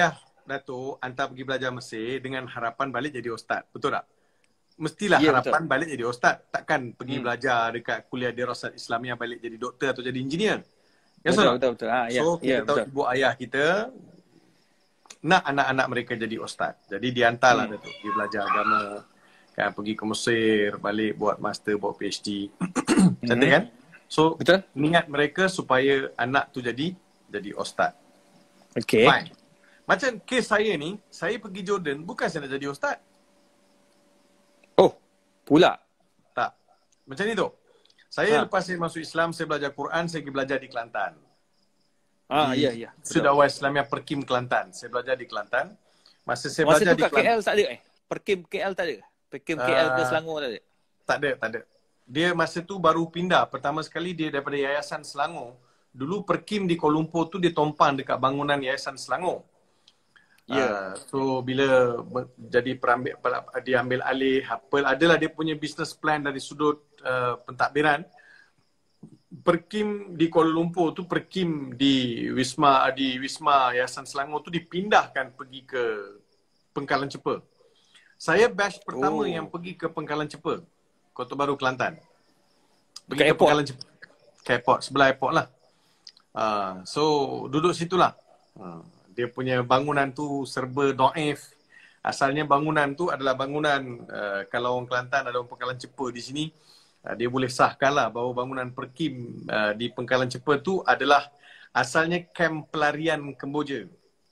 S2: Datuk, hantar pergi belajar Mesir dengan harapan balik jadi ustaz. Betul tak? Mestilah
S1: Ya,
S2: harapan
S1: betul.
S2: balik jadi ustaz. Takkan pergi
S1: Hmm.
S2: belajar dekat kuliah Dirasat Islamiah balik jadi doktor atau jadi engineer. Ya,
S1: Betul,
S2: so,
S1: betul, betul. Ha, ya,
S2: so
S1: ya,
S2: kita tahu
S1: betul.
S2: ibu ayah kita nak anak-anak mereka jadi ustaz. Jadi dihantarlah
S1: Hmm.
S2: Datuk pergi belajar agama. Kan, pergi ke Mesir, balik buat master, buat PhD. Cantik kan? So,
S1: Betul.
S2: niat mereka supaya anak tu jadi jadi ustaz.
S1: Okey.
S2: Fine. Macam kes saya ni, saya pergi Jordan bukan saya nak jadi ustaz.
S1: Oh, pula.
S2: Tak. Macam ni tu. Saya
S1: Ha.
S2: lepas saya masuk Islam, saya belajar Quran, saya pergi belajar di Kelantan.
S1: Ah,
S2: Di
S1: ya, ya.
S2: Sudakwah Islamiah Perkim Kelantan. Saya belajar di Kelantan. Masa saya
S1: Masa
S2: belajar
S1: tu
S2: di
S1: kat K L
S2: Kelantan.
S1: tak ada eh? Perkim K L tak ada? Perkim K L ke
S2: Uh,
S1: Selangor tak ada?
S2: Tak ada, tak ada. Dia masa tu baru pindah. Pertama sekali dia daripada Yayasan Selangor. Dulu Perkim di Kuala Lumpur tu dia tumpang dekat bangunan Yayasan Selangor.
S1: Ya.
S2: Uh, so bila jadi perambil, diambil alih apa, adalah dia punya business plan dari sudut uh, pentadbiran. Perkim di Kuala Lumpur tu, Perkim di Wisma di Wisma Yayasan Selangor tu dipindahkan pergi ke Pengkalan Cepa. Saya batch pertama
S1: Oh.
S2: yang pergi ke Pengkalan Cepa, Kota Baru Kelantan. Pergi
S1: Dekat
S2: ke
S1: airport?
S2: Pengkalan Cepa. Ke airport, sebelah airport lah. Uh, so duduk situlah. Uh, dia punya bangunan tu serba do'if. Asalnya bangunan tu adalah bangunan, uh, kalau orang Kelantan ada orang Pengkalan Cepa di sini, uh, dia boleh sahkanlah bahawa bangunan Perkim uh, di Pengkalan Cepa tu adalah asalnya kamp pelarian Kemboja.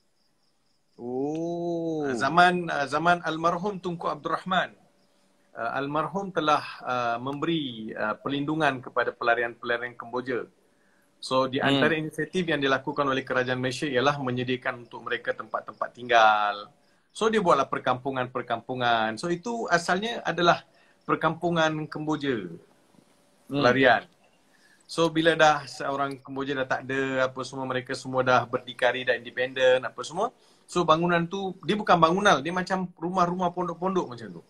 S1: Oh.
S2: Zaman uh, zaman almarhum Tunku Abdul Rahman, uh, almarhum telah uh, memberi uh, perlindungan kepada pelarian-pelarian Kemboja. So di antara hmm. inisiatif yang dilakukan oleh kerajaan Malaysia ialah menyediakan untuk mereka tempat-tempat tinggal. So dia buatlah perkampungan-perkampungan. So itu asalnya adalah perkampungan Kemboja, pelarian. Hmm. So bila dah seorang Kemboja dah tak ada, apa semua, mereka semua dah berdikari, dah independen, apa semua. So bangunan tu, dia bukan bangunan, dia macam rumah-rumah pondok-pondok macam tu.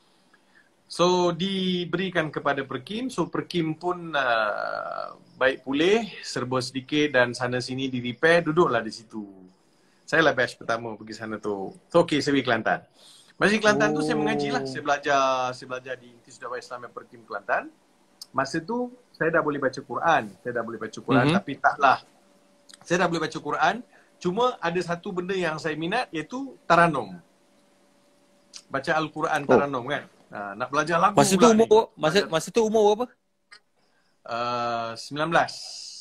S2: So diberikan kepada Perkim, so Perkim pun uh, baik pulih, serba sedikit dan sana sini di repair, duduklah di situ. Saya lah batch pertama pergi sana tu. So okey, saya pergi Kelantan. Masa di Kelantan oh. tu saya mengaji lah, saya belajar, saya belajar di Institut Dakwah Islam Perkim Kelantan. Masa tu saya dah boleh baca Quran, saya dah boleh baca Quran, mm-hmm. tapi taklah. Saya dah boleh baca Quran, cuma ada satu benda yang saya minat iaitu taranum. Baca Al-Quran taranum oh. kan. Ha, nak belajar lagu
S1: masa tu umur, ni. Masa, masa tu umur berapa?
S2: Uh, sembilan belas.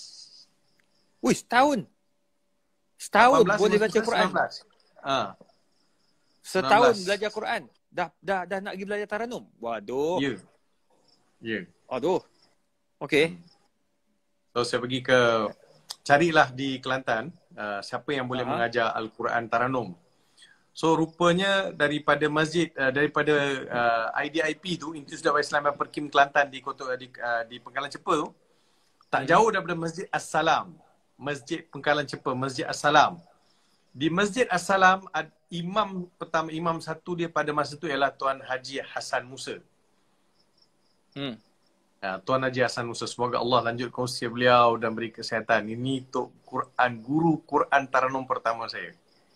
S1: Wih, setahun. Setahun boleh baca Quran.
S2: sembilan belas. Ha.
S1: Setahun belajar Quran. Dah dah dah nak pergi belajar taranum. Waduh.
S2: Ya. Yeah. Ya. Yeah.
S1: Aduh. Okey.
S2: So saya pergi ke, carilah di Kelantan uh, siapa yang boleh uh-huh. mengajar Al-Quran taranum. So rupanya daripada masjid, uh, daripada uh, I D I P tu, Institut Dakwah Islam Perkim Kelantan di Kota di, uh, di Pengkalan Cepa tu, tak hmm. jauh daripada Masjid As-Salam. Masjid Pengkalan Cepa, Masjid As-Salam. Di Masjid As-Salam, imam pertama, imam satu dia pada masa tu ialah Tuan Haji Hassan Musa. Hmm. Uh, Tuan Haji Hassan Musa, semoga Allah lanjutkan usia beliau dan beri kesihatan. Ini Tok Quran, guru Quran taranum pertama saya.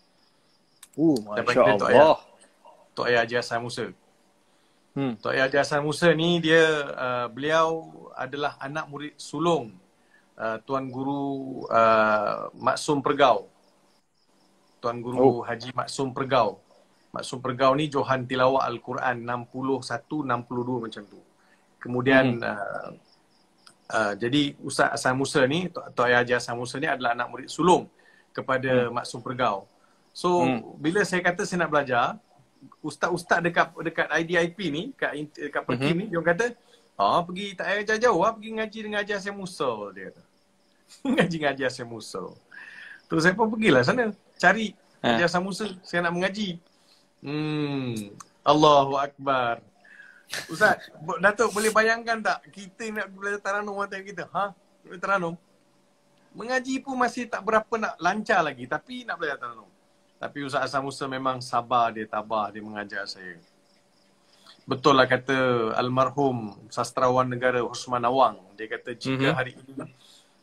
S1: Oh, Masya Allah.
S2: Tok Ayah Haji Hassan Musa. Hmm. Tok Ayah Haji Hassan Musa ni dia, uh, beliau adalah anak murid sulung uh, Tuan Guru uh, Maksum Pergau. Tuan Guru oh. Haji Maksum Pergau. Maksum Pergau ni Johan Tilawah Al-Quran enam puluh satu enam puluh dua macam tu. Kemudian hmm. uh, uh, jadi Ustaz Hassan Musa ni, Tok Ayah Haji Hassan Musa ni adalah anak murid sulung kepada hmm. Maksum Pergau. So hmm. bila saya kata saya nak belajar, ustaz-ustaz dekat dekat I D I P ni, dekat dekat Perkim mm-hmm. ni, dia orang kata, "Ah, pergi tak payah jauh-jauh ah, pergi ngaji dengan Haji Hassan Musa," dia kata. Ngaji dengan Haji Hassan Musa. Tu saya pun pergilah sana, cari ha. Haji Hassan Musa, saya nak mengaji. Hmm, Allahu Akbar. Ustaz, Datuk boleh bayangkan tak kita nak belajar taranum mata kita? Ha? Belajar taranum. Mengaji pun masih tak berapa nak lancar lagi, tapi nak belajar taranum. Tapi Ustaz Hassan Musa memang sabar, dia tabah, dia mengajar saya. Betul lah kata almarhum sastrawan negara Osman Awang. Dia kata jika mm-hmm. hari ini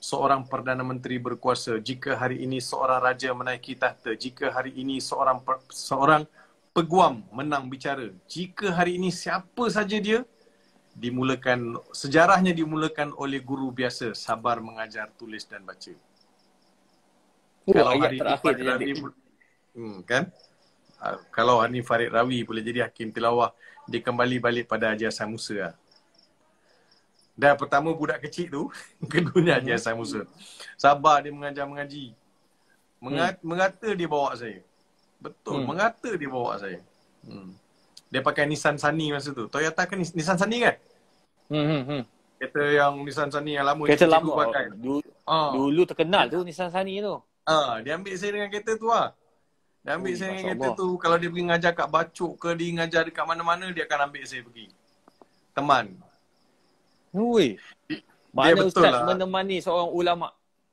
S2: seorang Perdana Menteri berkuasa, jika hari ini seorang raja menaiki tahta, jika hari ini seorang seorang peguam menang bicara, jika hari ini siapa saja dia, dimulakan, sejarahnya dimulakan oleh guru biasa, sabar mengajar, tulis dan baca.
S1: Oh,
S2: kalau
S1: ayat
S2: hari ini
S1: terakhir
S2: Farid
S1: dia
S2: Rawi,
S1: nanti.
S2: hmm, kan? Uh, kalau hari ini Farid Rawi boleh jadi hakim tilawah, dia kembali balik pada Haji Hassan Musa lah. Dan pertama budak kecil tu, keduanya Haji Hassan Musa. Sabar dia mengajar mengaji. Mengat, hmm. Mengata dia bawa saya. Betul, hmm. mengata dia bawa saya. Hmm. Dia pakai Nissan Sunny masa tu. Toyota kan Nissan Sunny kan?
S1: Hmm, hmm, hmm.
S2: Kereta yang Nissan Sunny yang lama.
S1: Kereta lama.
S2: Pakai.
S1: Dulu,
S2: ah.
S1: dulu terkenal tu Nissan Sunny tu.
S2: Ah, dia ambil saya dengan kereta tu lah. Dia ambil Ui, saya dengan kereta tu. Kalau dia pergi ngajar kat Bacuk ke, dia ngajar dekat mana-mana, dia akan ambil saya pergi. Teman.
S1: Ui. Mana Ustaz lah menemani seorang ulama'.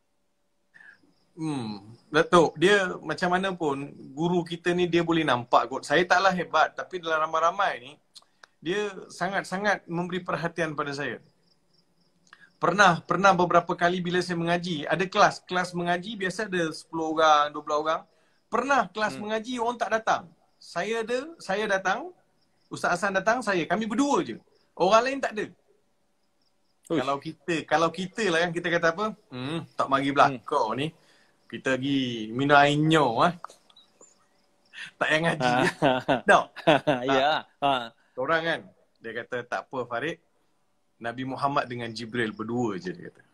S2: Hmm, Datuk, dia macam mana pun guru kita ni dia boleh nampak kot. Saya taklah hebat, tapi dalam ramai-ramai ni dia sangat-sangat memberi perhatian pada saya. Pernah pernah beberapa kali bila saya mengaji, ada kelas, kelas mengaji biasa ada sepuluh orang, dua belas orang. Pernah kelas hmm. mengaji orang tak datang. Saya ada, saya datang, Ustaz Hassan datang, saya, kami berdua je. Orang lain tak ada. Uish. Kalau kita, kalau kita lah yang kita kata apa? Hmm, tak mari belakang hmm. ni. Kita pergi minum air nyo ah. Tak yang ngaji. Tak.
S1: Ya. Ha.
S2: Orang kan dia kata tak apa Farid. Nabi Muhammad dengan Jibril berdua je dia kata.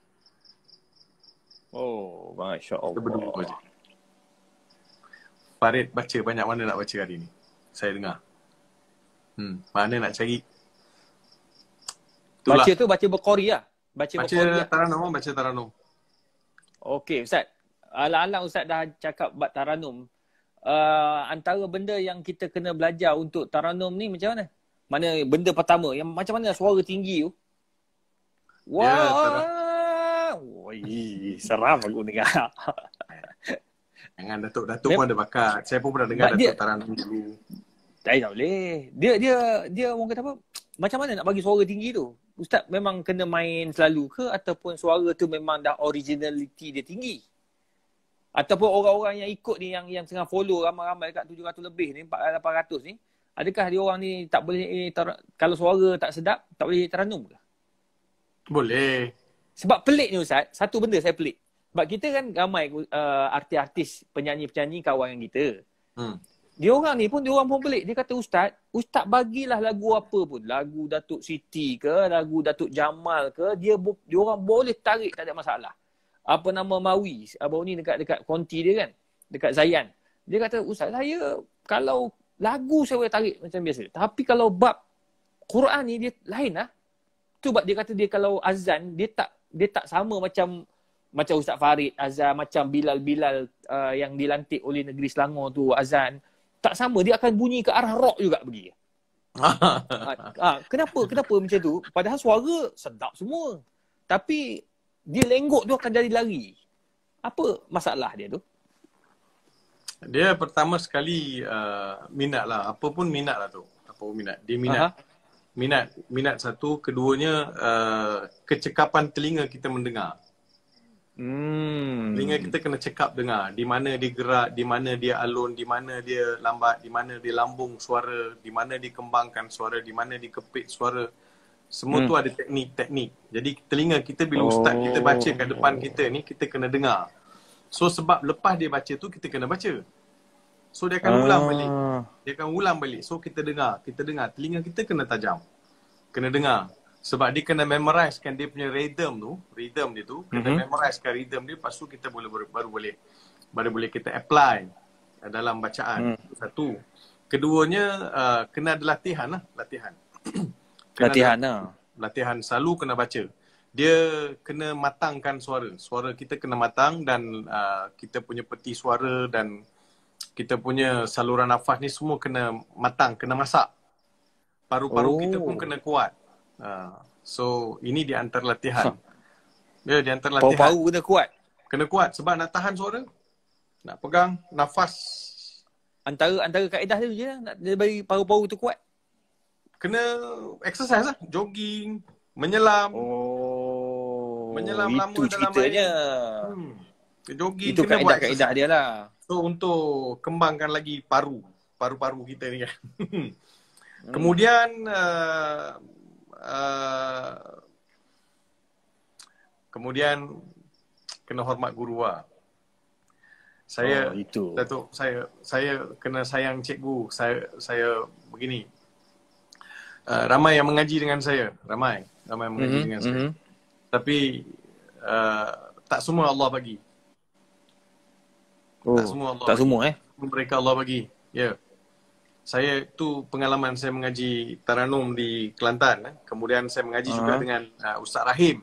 S1: Oh, masya-Allah.
S2: Berdua je. Farid baca banyak mana nak baca hari ni? Saya dengar. Hmm, mana nak cari?
S1: Itulah. Baca tu baca Bukhari lah. Baca,
S2: baca Bukhari. Baca Taranum, baca Taranum.
S1: Okey, Ustaz. Alang-alang Ustaz dah cakap bab Taranum. Uh, antara benda yang kita kena belajar untuk Taranum ni macam mana? Mana benda pertama yang macam mana suara tinggi tu? Wah. Woi, seram aku dengar.
S2: Jangan Datuk, Datuk pun ada bakat. Saya pun pernah dengar Datuk Taranum dulu. Tak,
S1: tak boleh. Dia dia dia orang kata apa? Macam mana nak bagi suara tinggi tu? Ustaz memang kena main selalu ke ataupun suara tu memang dah originality dia tinggi? Ataupun orang-orang yang ikut ni yang yang tengah follow ramai-ramai dekat tujuh ratus lebih ni, lapan ratus ni, adakah dia orang ni tak boleh eh, tar- kalau suara tak sedap tak boleh Taranum ke?
S2: Boleh.
S1: Sebab pelik ni Ustaz, satu benda saya pelik. Sebab kita kan ramai uh, artis-artis, penyanyi-penyanyi kawan kita. Hmm. Dia orang ni pun dia orang pun pelik. Dia kata Ustaz, Ustaz bagilah lagu apa pun, lagu Datuk Siti ke, lagu Datuk Jamal ke, dia dia orang boleh tarik, tak ada masalah. Apa nama Mawi, abang ni dekat dekat konti dia kan, dekat Zayan. Dia kata, Ustaz saya kalau lagu saya boleh tarik macam biasa. Tapi kalau bab Quran ni dia lain lah. Tu bab dia kata dia kalau azan, dia tak dia tak sama macam macam Ustaz Farid azan, macam Bilal-Bilal uh, yang dilantik oleh negeri Selangor tu azan. Tak sama, dia akan bunyi ke arah rock juga pergi. ha, ha, kenapa? Kenapa macam tu? Padahal suara sedap semua. Tapi dia lenggok tu akan jadi lari. Apa masalah dia tu?
S2: Dia pertama sekali uh, minat lah. Apa pun minat lah tu. Apa pun minat. Dia minat. Aha. Minat. Minat satu. Keduanya uh, kecekapan telinga kita mendengar. Hmm. Telinga kita kena cekap dengar. Di mana dia gerak, di mana dia alun, di mana dia lambat, di mana dia lambung suara, di mana dikembangkan suara, di mana dikepit suara. Semua hmm. tu ada teknik-teknik. Jadi telinga kita bila ustaz kita baca kat depan kita ni, kita kena dengar. So sebab lepas dia baca tu, kita kena baca. So dia akan ah. ulang balik. Dia akan ulang balik. So kita dengar. Kita dengar. Telinga kita kena tajam. Kena dengar. Sebab dia kena memorizekan dia punya rhythm tu. Rhythm dia tu. Kena mm-hmm. memorizekan rhythm dia. Lepas tu kita boleh baru, baru boleh baru boleh kita apply dalam bacaan. Hmm. Satu. Keduanya uh, kena ada latihan lah. Latihan.
S1: Latihan lah.
S2: Latihan selalu kena baca. Dia kena matangkan suara. Suara kita kena matang dan uh, kita punya peti suara dan kita punya saluran nafas ni semua kena matang, kena masak. Paru-paru oh. kita pun kena kuat. Uh, so ini di antara latihan. Ya, di antara latihan.
S1: Paru-paru kena kuat.
S2: Kena kuat sebab nak tahan suara. Nak pegang nafas.
S1: Antara antara kaedah dia je nak dia bagi paru-paru tu kuat.
S2: Kena exercise lah, jogging, menyelam. Oh. menyelam
S1: itu
S2: lama dalam
S1: ceritanya.
S2: air. Hmm. Jogging
S1: Itu
S2: kena buat
S1: kaedah-kaedah dia lah.
S2: So untuk kembangkan lagi paru, paru-paru kita ni kan.
S1: Hmm.
S2: Kemudian uh, uh, kemudian kena hormat guru lah. Saya
S1: oh, itu.
S2: Datuk, saya saya kena sayang cikgu. Saya saya begini. Uh, ramai yang mengaji dengan saya, ramai, ramai yang mengaji
S1: Mm-hmm.
S2: dengan saya.
S1: Mm-hmm.
S2: Tapi uh, tak semua Allah bagi.
S1: Oh,
S2: tak semua Allah
S1: tak
S2: bagi.
S1: semua eh.
S2: Mereka Allah bagi. Ya. Yeah. Saya tu pengalaman saya mengaji Taranum di Kelantan. Eh. Kemudian saya mengaji uh-huh. juga dengan uh, Ustaz Rahim.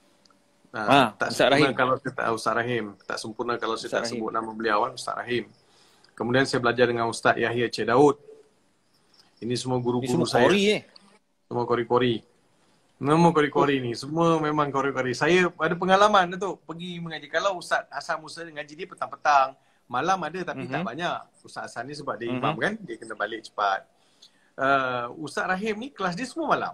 S2: Uh,
S1: ah,
S2: tak
S1: Ustaz
S2: sempurna
S1: Rahim.
S2: kalau saya tak Ustaz Rahim. Tak sempurna kalau saya
S1: Ustaz
S2: tak
S1: Rahim.
S2: sebut nama beliau, Ustaz Rahim. Kemudian saya belajar dengan Ustaz Yahya Cik Daud. Ini semua guru-guru saya.
S1: Kori eh.
S2: Semua kori-kori. Semua kori-kori oh. ni. Semua memang kori-kori. Saya ada pengalaman tu pergi mengaji. Kalau Ustaz Hasan Musa ngaji dia petang-petang. Malam ada tapi mm-hmm. tak banyak. Ustaz Hasan ni sebab dia mm-hmm. imam kan. Dia kena balik cepat. Uh, Ustaz Rahim ni kelas dia semua malam.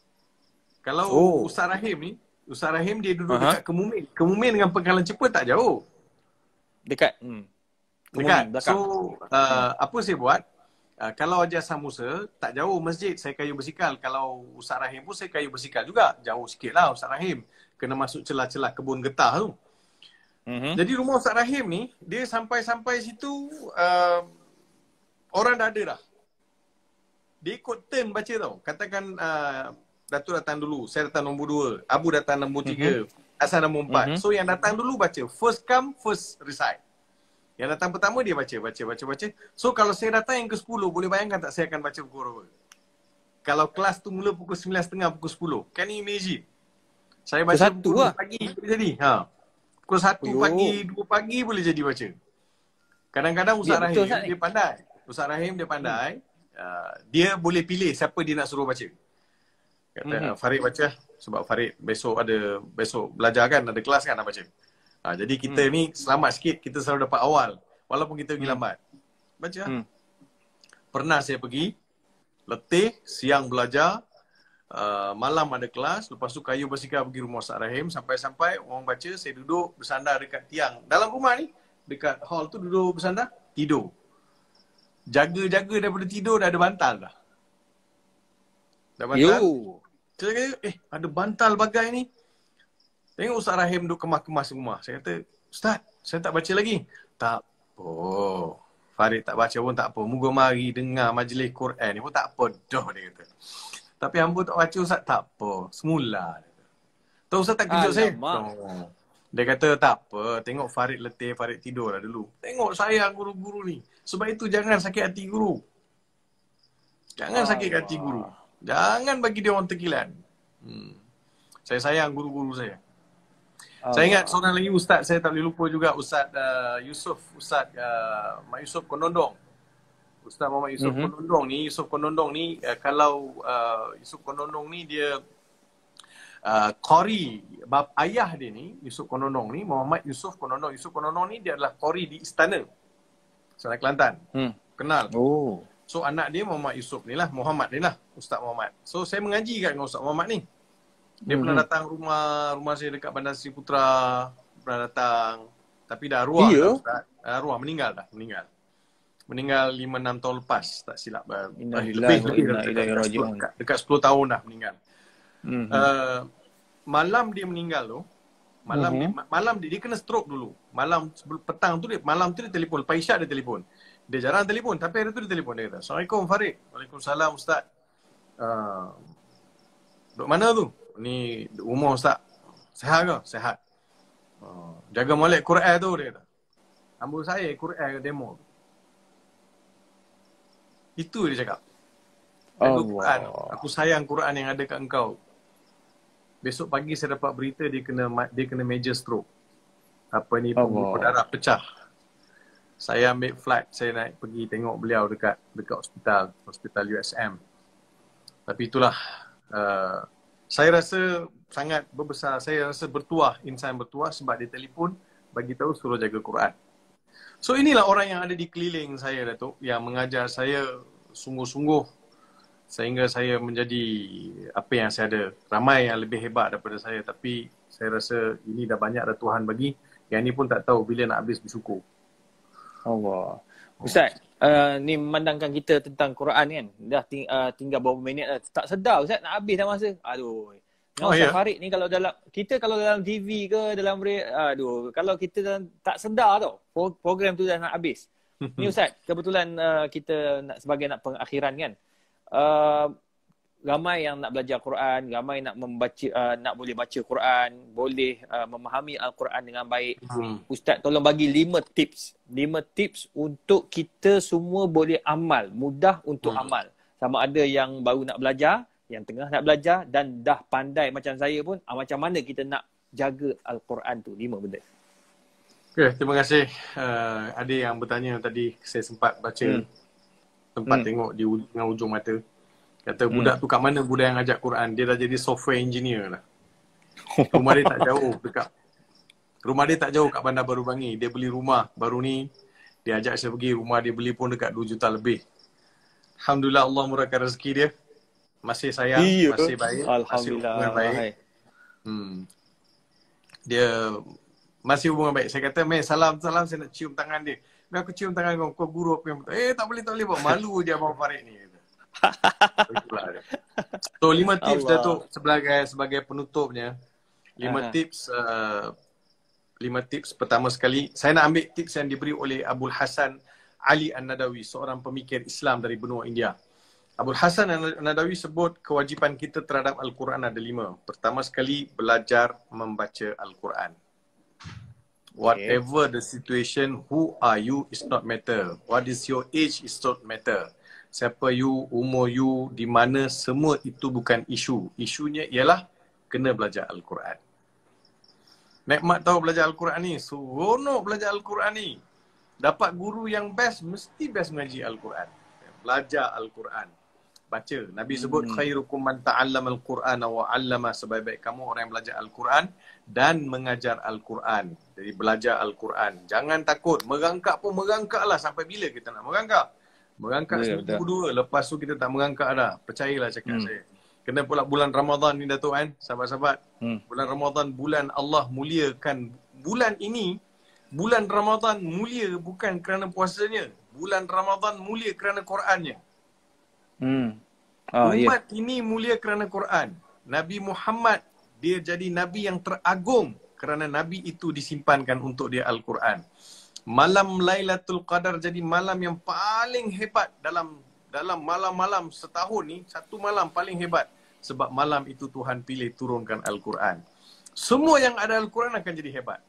S2: Kalau oh. Ustaz Rahim ni. Ustaz Rahim dia duduk uh-huh. dekat Kemumin. Kemumin dengan Pengkalan Cepa tak jauh.
S1: Dekat. Hmm.
S2: Dekat. Kemumin, so uh, hmm. apa saya buat. Uh, kalau Haji Hasan Musa, tak jauh masjid, saya kayu bersikal. Kalau Ustaz Rahim pun saya kayu bersikal juga. Jauh sikit lah Ustaz Rahim. Kena masuk celah-celah kebun getah tu. Mm-hmm. Jadi rumah Ustaz Rahim ni, dia sampai-sampai situ, uh, orang dah ada dah. Dia ikut turn baca tau. Katakan uh, Datuk datang dulu, saya datang nombor dua, Abu datang nombor tiga, mm-hmm. Hasan nombor empat. Mm-hmm. So yang datang dulu baca. First come, first recite. Yang datang pertama dia baca, baca, baca, baca. So kalau saya datang yang ke sepuluh, boleh bayangkan tak saya akan baca pukul berapa? Kalau kelas tu mula pukul sembilan tiga puluh, pukul sepuluh. Can you imagine? Saya baca
S1: satu
S2: pukul
S1: lah.
S2: dua pagi boleh jadi. Ha. Pukul satu pagi, dua pagi boleh jadi baca. Kadang-kadang Ustaz ya, Rahim betul, dia pandai. Ustaz Rahim dia pandai. Hmm. Uh, dia boleh pilih siapa dia nak suruh baca. Kata hmm. Farid baca sebab Farid besok ada besok belajar kan, ada kelas kan nak baca. Ha, jadi kita hmm. ni selamat sikit, kita selalu dapat awal. Walaupun kita pergi hmm. lambat. Baca. Hmm. Pernah saya pergi, letih, siang belajar, uh, malam ada kelas, lepas tu kayu bersikap pergi rumah Ustaz Rahim, sampai-sampai orang baca, saya duduk bersandar dekat tiang. Dalam rumah ni, dekat hall tu duduk bersandar, tidur. Jaga-jaga daripada tidur dah ada bantal dah. Dah bantal. Yo. Saya kata, eh ada bantal bagai ni. Tengok Ustaz Rahim duduk kemas-kemas rumah. Saya kata, Ustaz, saya tak baca lagi. Tak apa. Farid tak baca pun tak apa. Moga mari dengar majlis Quran ni pun tak apa. Dah dia kata. Tapi hamba tak baca Ustaz, tak apa. Semula. Tahu Ustaz tak kejut saya? Oh. Dia kata, tak apa. Tengok Farid letih, Farid tidur lah dulu. Tengok sayang guru-guru ni. Sebab itu jangan sakit hati guru. Jangan Allah. sakit hati guru. Jangan bagi dia orang terkilan. Hmm. Saya sayang guru-guru saya. Allah. Saya ingat seorang lagi Ustaz, saya tak boleh lupa juga Ustaz uh, Yusuf, Ustaz uh, Mak Yusuf Konondong. Ustaz Muhammad Yusuf mm-hmm. Konondong ni, Yusuf Konondong ni uh, kalau uh, Yusuf Konondong ni dia uh, qari, bab ayah dia ni, Yusuf Konondong ni, Muhammad Yusuf Konondong. Yusuf Konondong ni dia adalah qari di Istana. Istana Kelantan. Hmm. Kenal. Oh. So anak dia Muhammad Yusuf ni lah, Muhammad ni lah, Ustaz Muhammad. So saya mengaji kat dengan Ustaz Muhammad ni. Dia mm-hmm. pernah datang rumah rumah saya dekat Bandar Seri Putra, pernah datang. Tapi dah arwah dah Ustaz. Arwah meninggal dah, meninggal. Meninggal lima enam tahun lepas, tak silap. Lebih lebih dekat, dekat sepuluh tahun dah meninggal. Mm-hmm. Uh, malam dia meninggal tu, malam mm-hmm. dia, malam dia, dia kena stroke dulu. Malam petang tu dia, malam tu dia telefon, lepas isyak dia telefon. Dia jarang telefon, tapi hari tu dia telefon, dia kata, Assalamualaikum Farid. Waalaikumsalam Ustaz. Uh, duduk mana tu? Ni rumah Ustaz. Sehat ke? Sehat. Uh, jaga molek Quran tu, dia kata. Hamba saya Quran demo. Itu dia cakap. Jaga Quran. Aku sayang Quran yang ada kat engkau. Besok pagi saya dapat berita dia kena dia kena major stroke. Apa ni, pembuluh darah pecah. Saya ambil flight, saya naik pergi tengok beliau dekat dekat hospital, hospital U S M. Tapi itulah, uh, saya rasa sangat berbesar, saya rasa bertuah, insan bertuah sebab dia telefon bagi tahu suruh jaga Quran. So inilah orang yang ada di keliling saya, Datuk, yang mengajar saya sungguh-sungguh sehingga saya menjadi apa yang saya ada. Ramai yang lebih hebat daripada saya, tapi Saya rasa ini dah banyak dah Tuhan bagi. Yang ni pun tak tahu bila nak habis bersyukur.
S1: Allah. Ustaz, uh, ni memandangkan kita tentang Quran kan. Dah ting- uh, tinggal beberapa minit dah. Tak sedar Ustaz nak habis dah masa. Aduh.
S2: Oh,
S1: Ustaz
S2: ya?
S1: Farid ni kalau dalam, kita kalau dalam T V ke, dalam, aduh, kalau kita dalam, tak sedar tau, program tu dah nak habis. Ni Ustaz, kebetulan uh, kita nak sebagai nak pengakhiran kan. Uh, ramai yang nak belajar Quran, ramai nak membaca, uh, nak boleh baca Quran, boleh uh, memahami Al-Quran dengan baik. Hmm. Ustaz tolong bagi lima tips. Lima tips untuk kita semua boleh amal, mudah untuk hmm. amal. Sama ada yang baru nak belajar, yang tengah nak belajar dan dah pandai macam saya pun, uh, macam mana kita nak jaga Al-Quran tu, lima benda.
S2: Okay, terima kasih. Uh, ada yang bertanya tadi, saya sempat baca, hmm. sempat hmm. tengok di dengan ujung mata. Kata budak hmm. tu kat mana budak yang ajak Quran? Dia dah jadi software engineer lah. Rumah dia tak jauh dekat. Rumah dia tak jauh kat Bandar Baru Bangi. Dia beli rumah baru ni. Dia ajak saya pergi. Rumah dia beli pun dekat dua juta lebih. Alhamdulillah Allah murahkan rezeki dia. Masih sayang, iya, masih baik.
S1: Alhamdulillah.
S2: Masih hubungan baik. Hmm. Dia masih hubungan baik. Saya kata, "Meh, salam, salam, saya nak cium tangan dia." "Meh, aku cium tangan kau, kau guru apa yang betul?" "Eh, tak boleh, tak boleh. Buat malu je Abang Farid ni." So lima tips Datuk sebagai sebagai penutupnya. Lima uh-huh. tips uh, lima tips pertama sekali, saya nak ambil tips yang diberi oleh Abul Hasan Ali An-Nadawi, seorang pemikir Islam dari benua India. Abul Hasan An-Nadawi sebut kewajipan kita terhadap Al-Quran ada lima. Pertama sekali, belajar membaca Al-Quran. Whatever the situation, who are you is not matter. What is your age is not matter. Siapa you, umur you, di mana, semua itu bukan isu. Isunya ialah kena belajar Al-Quran. Nikmat tahu belajar Al-Quran ni. Seronok belajar Al-Quran ni. Dapat guru yang best, mesti best mengaji Al-Quran. Belajar Al-Quran. Baca. Nabi sebut, hmm. khairukum man ta'allama Al-Quran wa 'allama. Sebaik-baik kamu orang yang belajar Al-Quran dan mengajar Al-Quran. Jadi belajar Al-Quran. Jangan takut. Merangkak pun merangkaklah. Sampai bila kita nak merangkak? Merangkak yeah, seminggu dua, lepas tu kita tak merangkak dah. Percayalah cakap hmm. saya. Kena pula bulan Ramadan ni Datuk kan, sahabat-sahabat. Hmm. Bulan Ramadan, bulan Allah muliakan. Bulan ini, bulan Ramadan mulia bukan kerana puasanya. Bulan Ramadan mulia kerana Qurannya. Hmm. Oh, Umat yeah. ini mulia kerana Quran. Nabi Muhammad, dia jadi Nabi yang teragung kerana Nabi itu disimpankan untuk dia Al-Quran. Malam Lailatul Qadar jadi malam yang paling hebat dalam dalam malam-malam setahun ni, satu malam paling hebat. Sebab malam itu Tuhan pilih turunkan Al-Quran. Semua yang ada Al-Quran akan jadi hebat.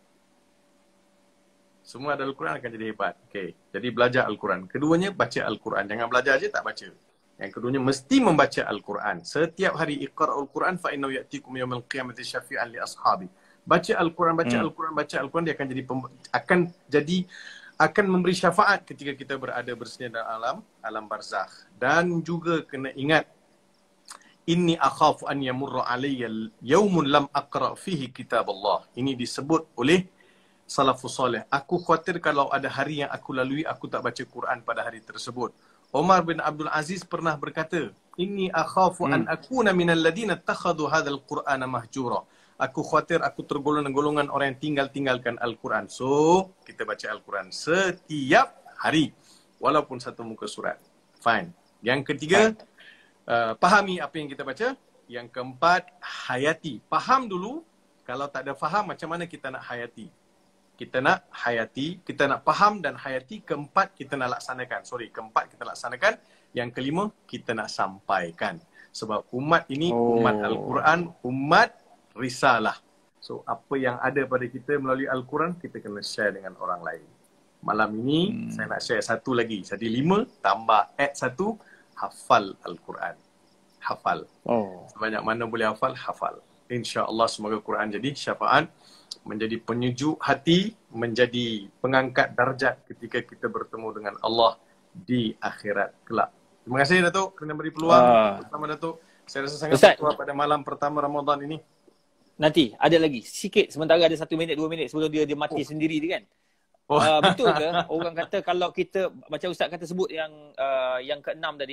S2: Semua ada Al-Quran akan jadi hebat. Okay. Jadi belajar Al-Quran. Keduanya, baca Al-Quran. Jangan belajar aja tak baca. Yang keduanya, mesti membaca Al-Quran. Setiap hari iqra'ul Quran fa innahu ya'tikum yawmal qiyamati syafi'an li ashabi. Baca Al-Quran, baca hmm. Al-Quran, baca Al-Quran, dia akan jadi akan jadi akan memberi syafaat ketika kita berada bersama dalam alam alam barzakh. Dan juga kena ingat, inni akhafu an yamurra alayya yawmun lam aqra fihi kitab Allah. Ini disebut oleh salafus salih. Aku khawatir kalau ada hari yang aku lalui, aku tak baca Quran pada hari tersebut. Umar bin Abdul Aziz pernah berkata, inni akhafu hmm. an akuna minal ladina takhadhu hadzal Qur'ana mahjura. Aku khawatir aku tergolong golongan orang yang tinggal-tinggalkan Al-Quran. So, kita baca Al-Quran setiap hari. Walaupun satu muka surat. Fine. Yang ketiga, uh, fahami apa yang kita baca. Yang keempat, hayati. Faham dulu. Kalau tak ada faham, macam mana kita nak hayati? Kita nak hayati, kita nak faham dan hayati. Keempat, kita nak laksanakan. Sorry, keempat kita laksanakan. Yang kelima, kita nak sampaikan. Sebab umat ini, oh. umat Al-Quran, umat risalah. So, apa yang ada pada kita melalui Al-Quran, kita kena share dengan orang lain. Malam ini, hmm. saya nak share satu lagi. Jadi lima, tambah add satu, hafal Al-Quran. Hafal. Oh. Sebanyak mana boleh hafal, hafal. InsyaAllah semoga Quran jadi syafaat, menjadi penyejuk hati, menjadi pengangkat darjat ketika kita bertemu dengan Allah di akhirat kelak. Terima kasih Datuk kerana beri peluang uh. bersama Datuk. Saya rasa sangat bertuah pada malam pertama Ramadan ini.
S1: Nanti ada lagi sikit, sementara ada satu minit dua minit sebelum dia dia mati oh. sendiri dia kan. Oh. Uh, betul ke orang kata kalau kita macam Ustaz kata sebut yang uh, yang keenam tadi,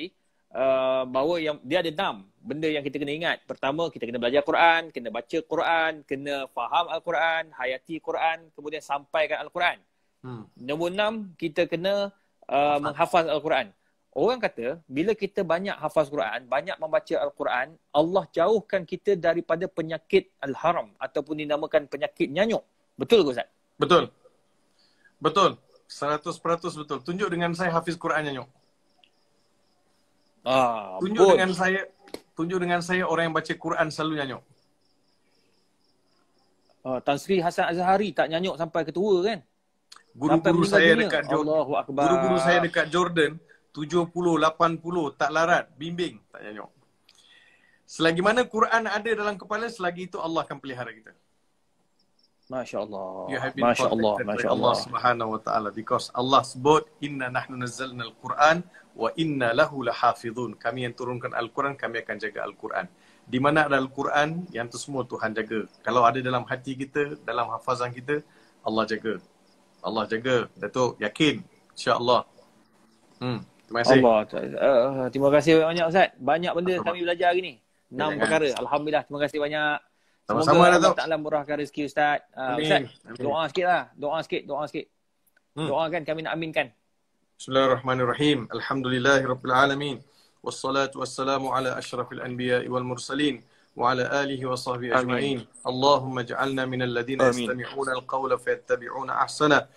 S1: uh, bahawa yang dia ada enam benda yang kita kena ingat. Pertama, kita kena belajar Quran, kena baca Quran, kena faham Al-Quran, hayati Quran, kemudian sampaikan Al-Quran. Hmm. Nombor enam, kita kena uh, menghafaz Al-Quran. Orang kata, bila kita banyak hafaz Quran, banyak membaca Al-Quran, Allah jauhkan kita daripada penyakit Al-Haram ataupun dinamakan penyakit nyanyuk. Betul ke Ustaz?
S2: Betul. Betul. seratus peratus betul. Tunjuk dengan saya hafiz Quran nyanyuk.
S1: Ah,
S2: tunjuk pun. dengan saya tunjuk dengan saya orang yang baca Quran selalu nyanyuk.
S1: Uh, Tan Sri Hasan Azhari tak nyanyuk sampai ketua kan?
S2: Guru-guru saya dunia. dekat Jordan. Guru-guru saya dekat Jordan tujuh puluh, lapan puluh tak larat, bimbing, tak nyanyuk. Selagi mana Quran ada dalam kepala, selagi itu Allah akan pelihara kita.
S1: Masya-Allah.
S2: Masya-Allah, masya-Allah Subhanahu wa taala, because Allah sebut inna nahnu nazzalna al-Quran wa inna lahu lahafizun. Kami yang turunkan Al-Quran, kami akan jaga Al-Quran. Di mana ada Al-Quran, yang tu semua Tuhan jaga. Kalau ada dalam hati kita, dalam hafazan kita, Allah jaga. Allah jaga. Datuk, yakin, insya-Allah. Hmm. Terima kasih.
S1: Allah. Uh, terima kasih banyak Ustaz. Banyak benda kami belajar hari ni. Enam ya, perkara. Alhamdulillah. Terima kasih banyak. Semoga Sama-sama Allah Ta'ala murahkan rezeki Ustaz. Uh, Ustaz, Amin. doa sikit lah. Doa sikit. Doa sikit. Hmm. Doakan, kami nak aminkan.
S2: Bismillahirrahmanirrahim. Alhamdulillahirrabbilalamin. Wassalatu wassalamu ala ashrafil anbiya'i wal mursalin. Wa ala alihi wa sahbihi ajma'in. Allahumma ja'alna minal ladhina yastami'una al-qawla fayattabi'una ahsana.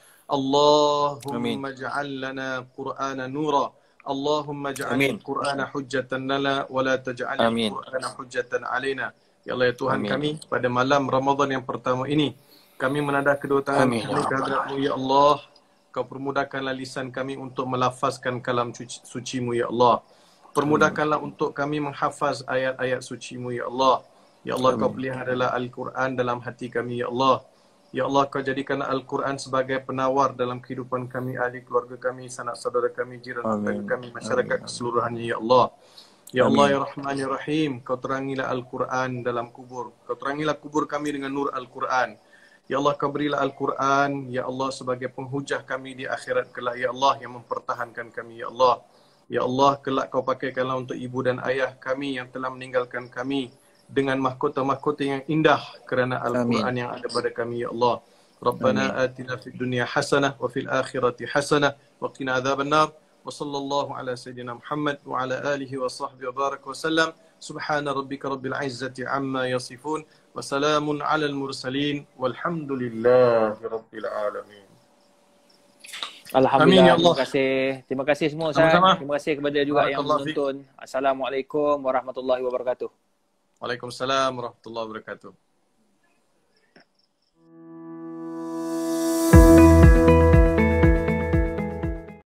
S2: Allahumma ja'al lana Qur'ana nura. Allahumma ja'al Qur'ana hujjatan lana wa la taj'al Qur'ana hujjatan alaina. Ya Allah ya Tuhan Amin. Kami pada malam Ramadan yang pertama ini, kami menadah kedua tangan kami ke hadrat-Mu ya Allah. Kau permudahkanlah lisan kami untuk melafazkan kalam suci-Mu ya Allah. Permudahkanlah Amin. Untuk kami menghafaz ayat-ayat suci-Mu ya Allah. Ya Allah Amin. Kau peliharalah Al-Quran dalam hati kami ya Allah. Ya Allah, Kau jadikan Al-Quran sebagai penawar dalam kehidupan kami, ahli keluarga kami, sanak saudara kami, jiran tetangga kami, masyarakat Amin. Keseluruhannya, Ya Allah. Ya Amin. Allah, Ya Rahman, Ya Rahim, Kau terangilah Al-Quran dalam kubur. Kau terangilah kubur kami dengan nur Al-Quran. Ya Allah, Kau berilah Al-Quran, Ya Allah, sebagai penghujah kami di akhirat kelak, Ya Allah, yang mempertahankan kami, Ya Allah. Ya Allah, kelak Kau pakaikanlah untuk ibu dan ayah kami yang telah meninggalkan kami dengan mahkota-mahkota yang indah kerana Al-Quran yang ada pada kami, Ya Allah. Rabbana atina fid dunya hasanah wa fil akhirati hasanah wa qina adzabannar. Wa sallallahu ala sayyidina Muhammad wa ala alihi wa sahbihi wa baraka wa sallam. Subhana rabbika rabbil izzati amma yasifun wa salamun ala al-mursalin walhamdulillahi rabbil alamin.
S1: Alhamdulillah. Amin, ya Allah. Terima kasih. Terima kasih semua Ustaz. Terima kasih kepada juga yang menonton. Assalamualaikum warahmatullahi wabarakatuh.
S2: Waalaikumsalam warahmatullahi wabarakatuh.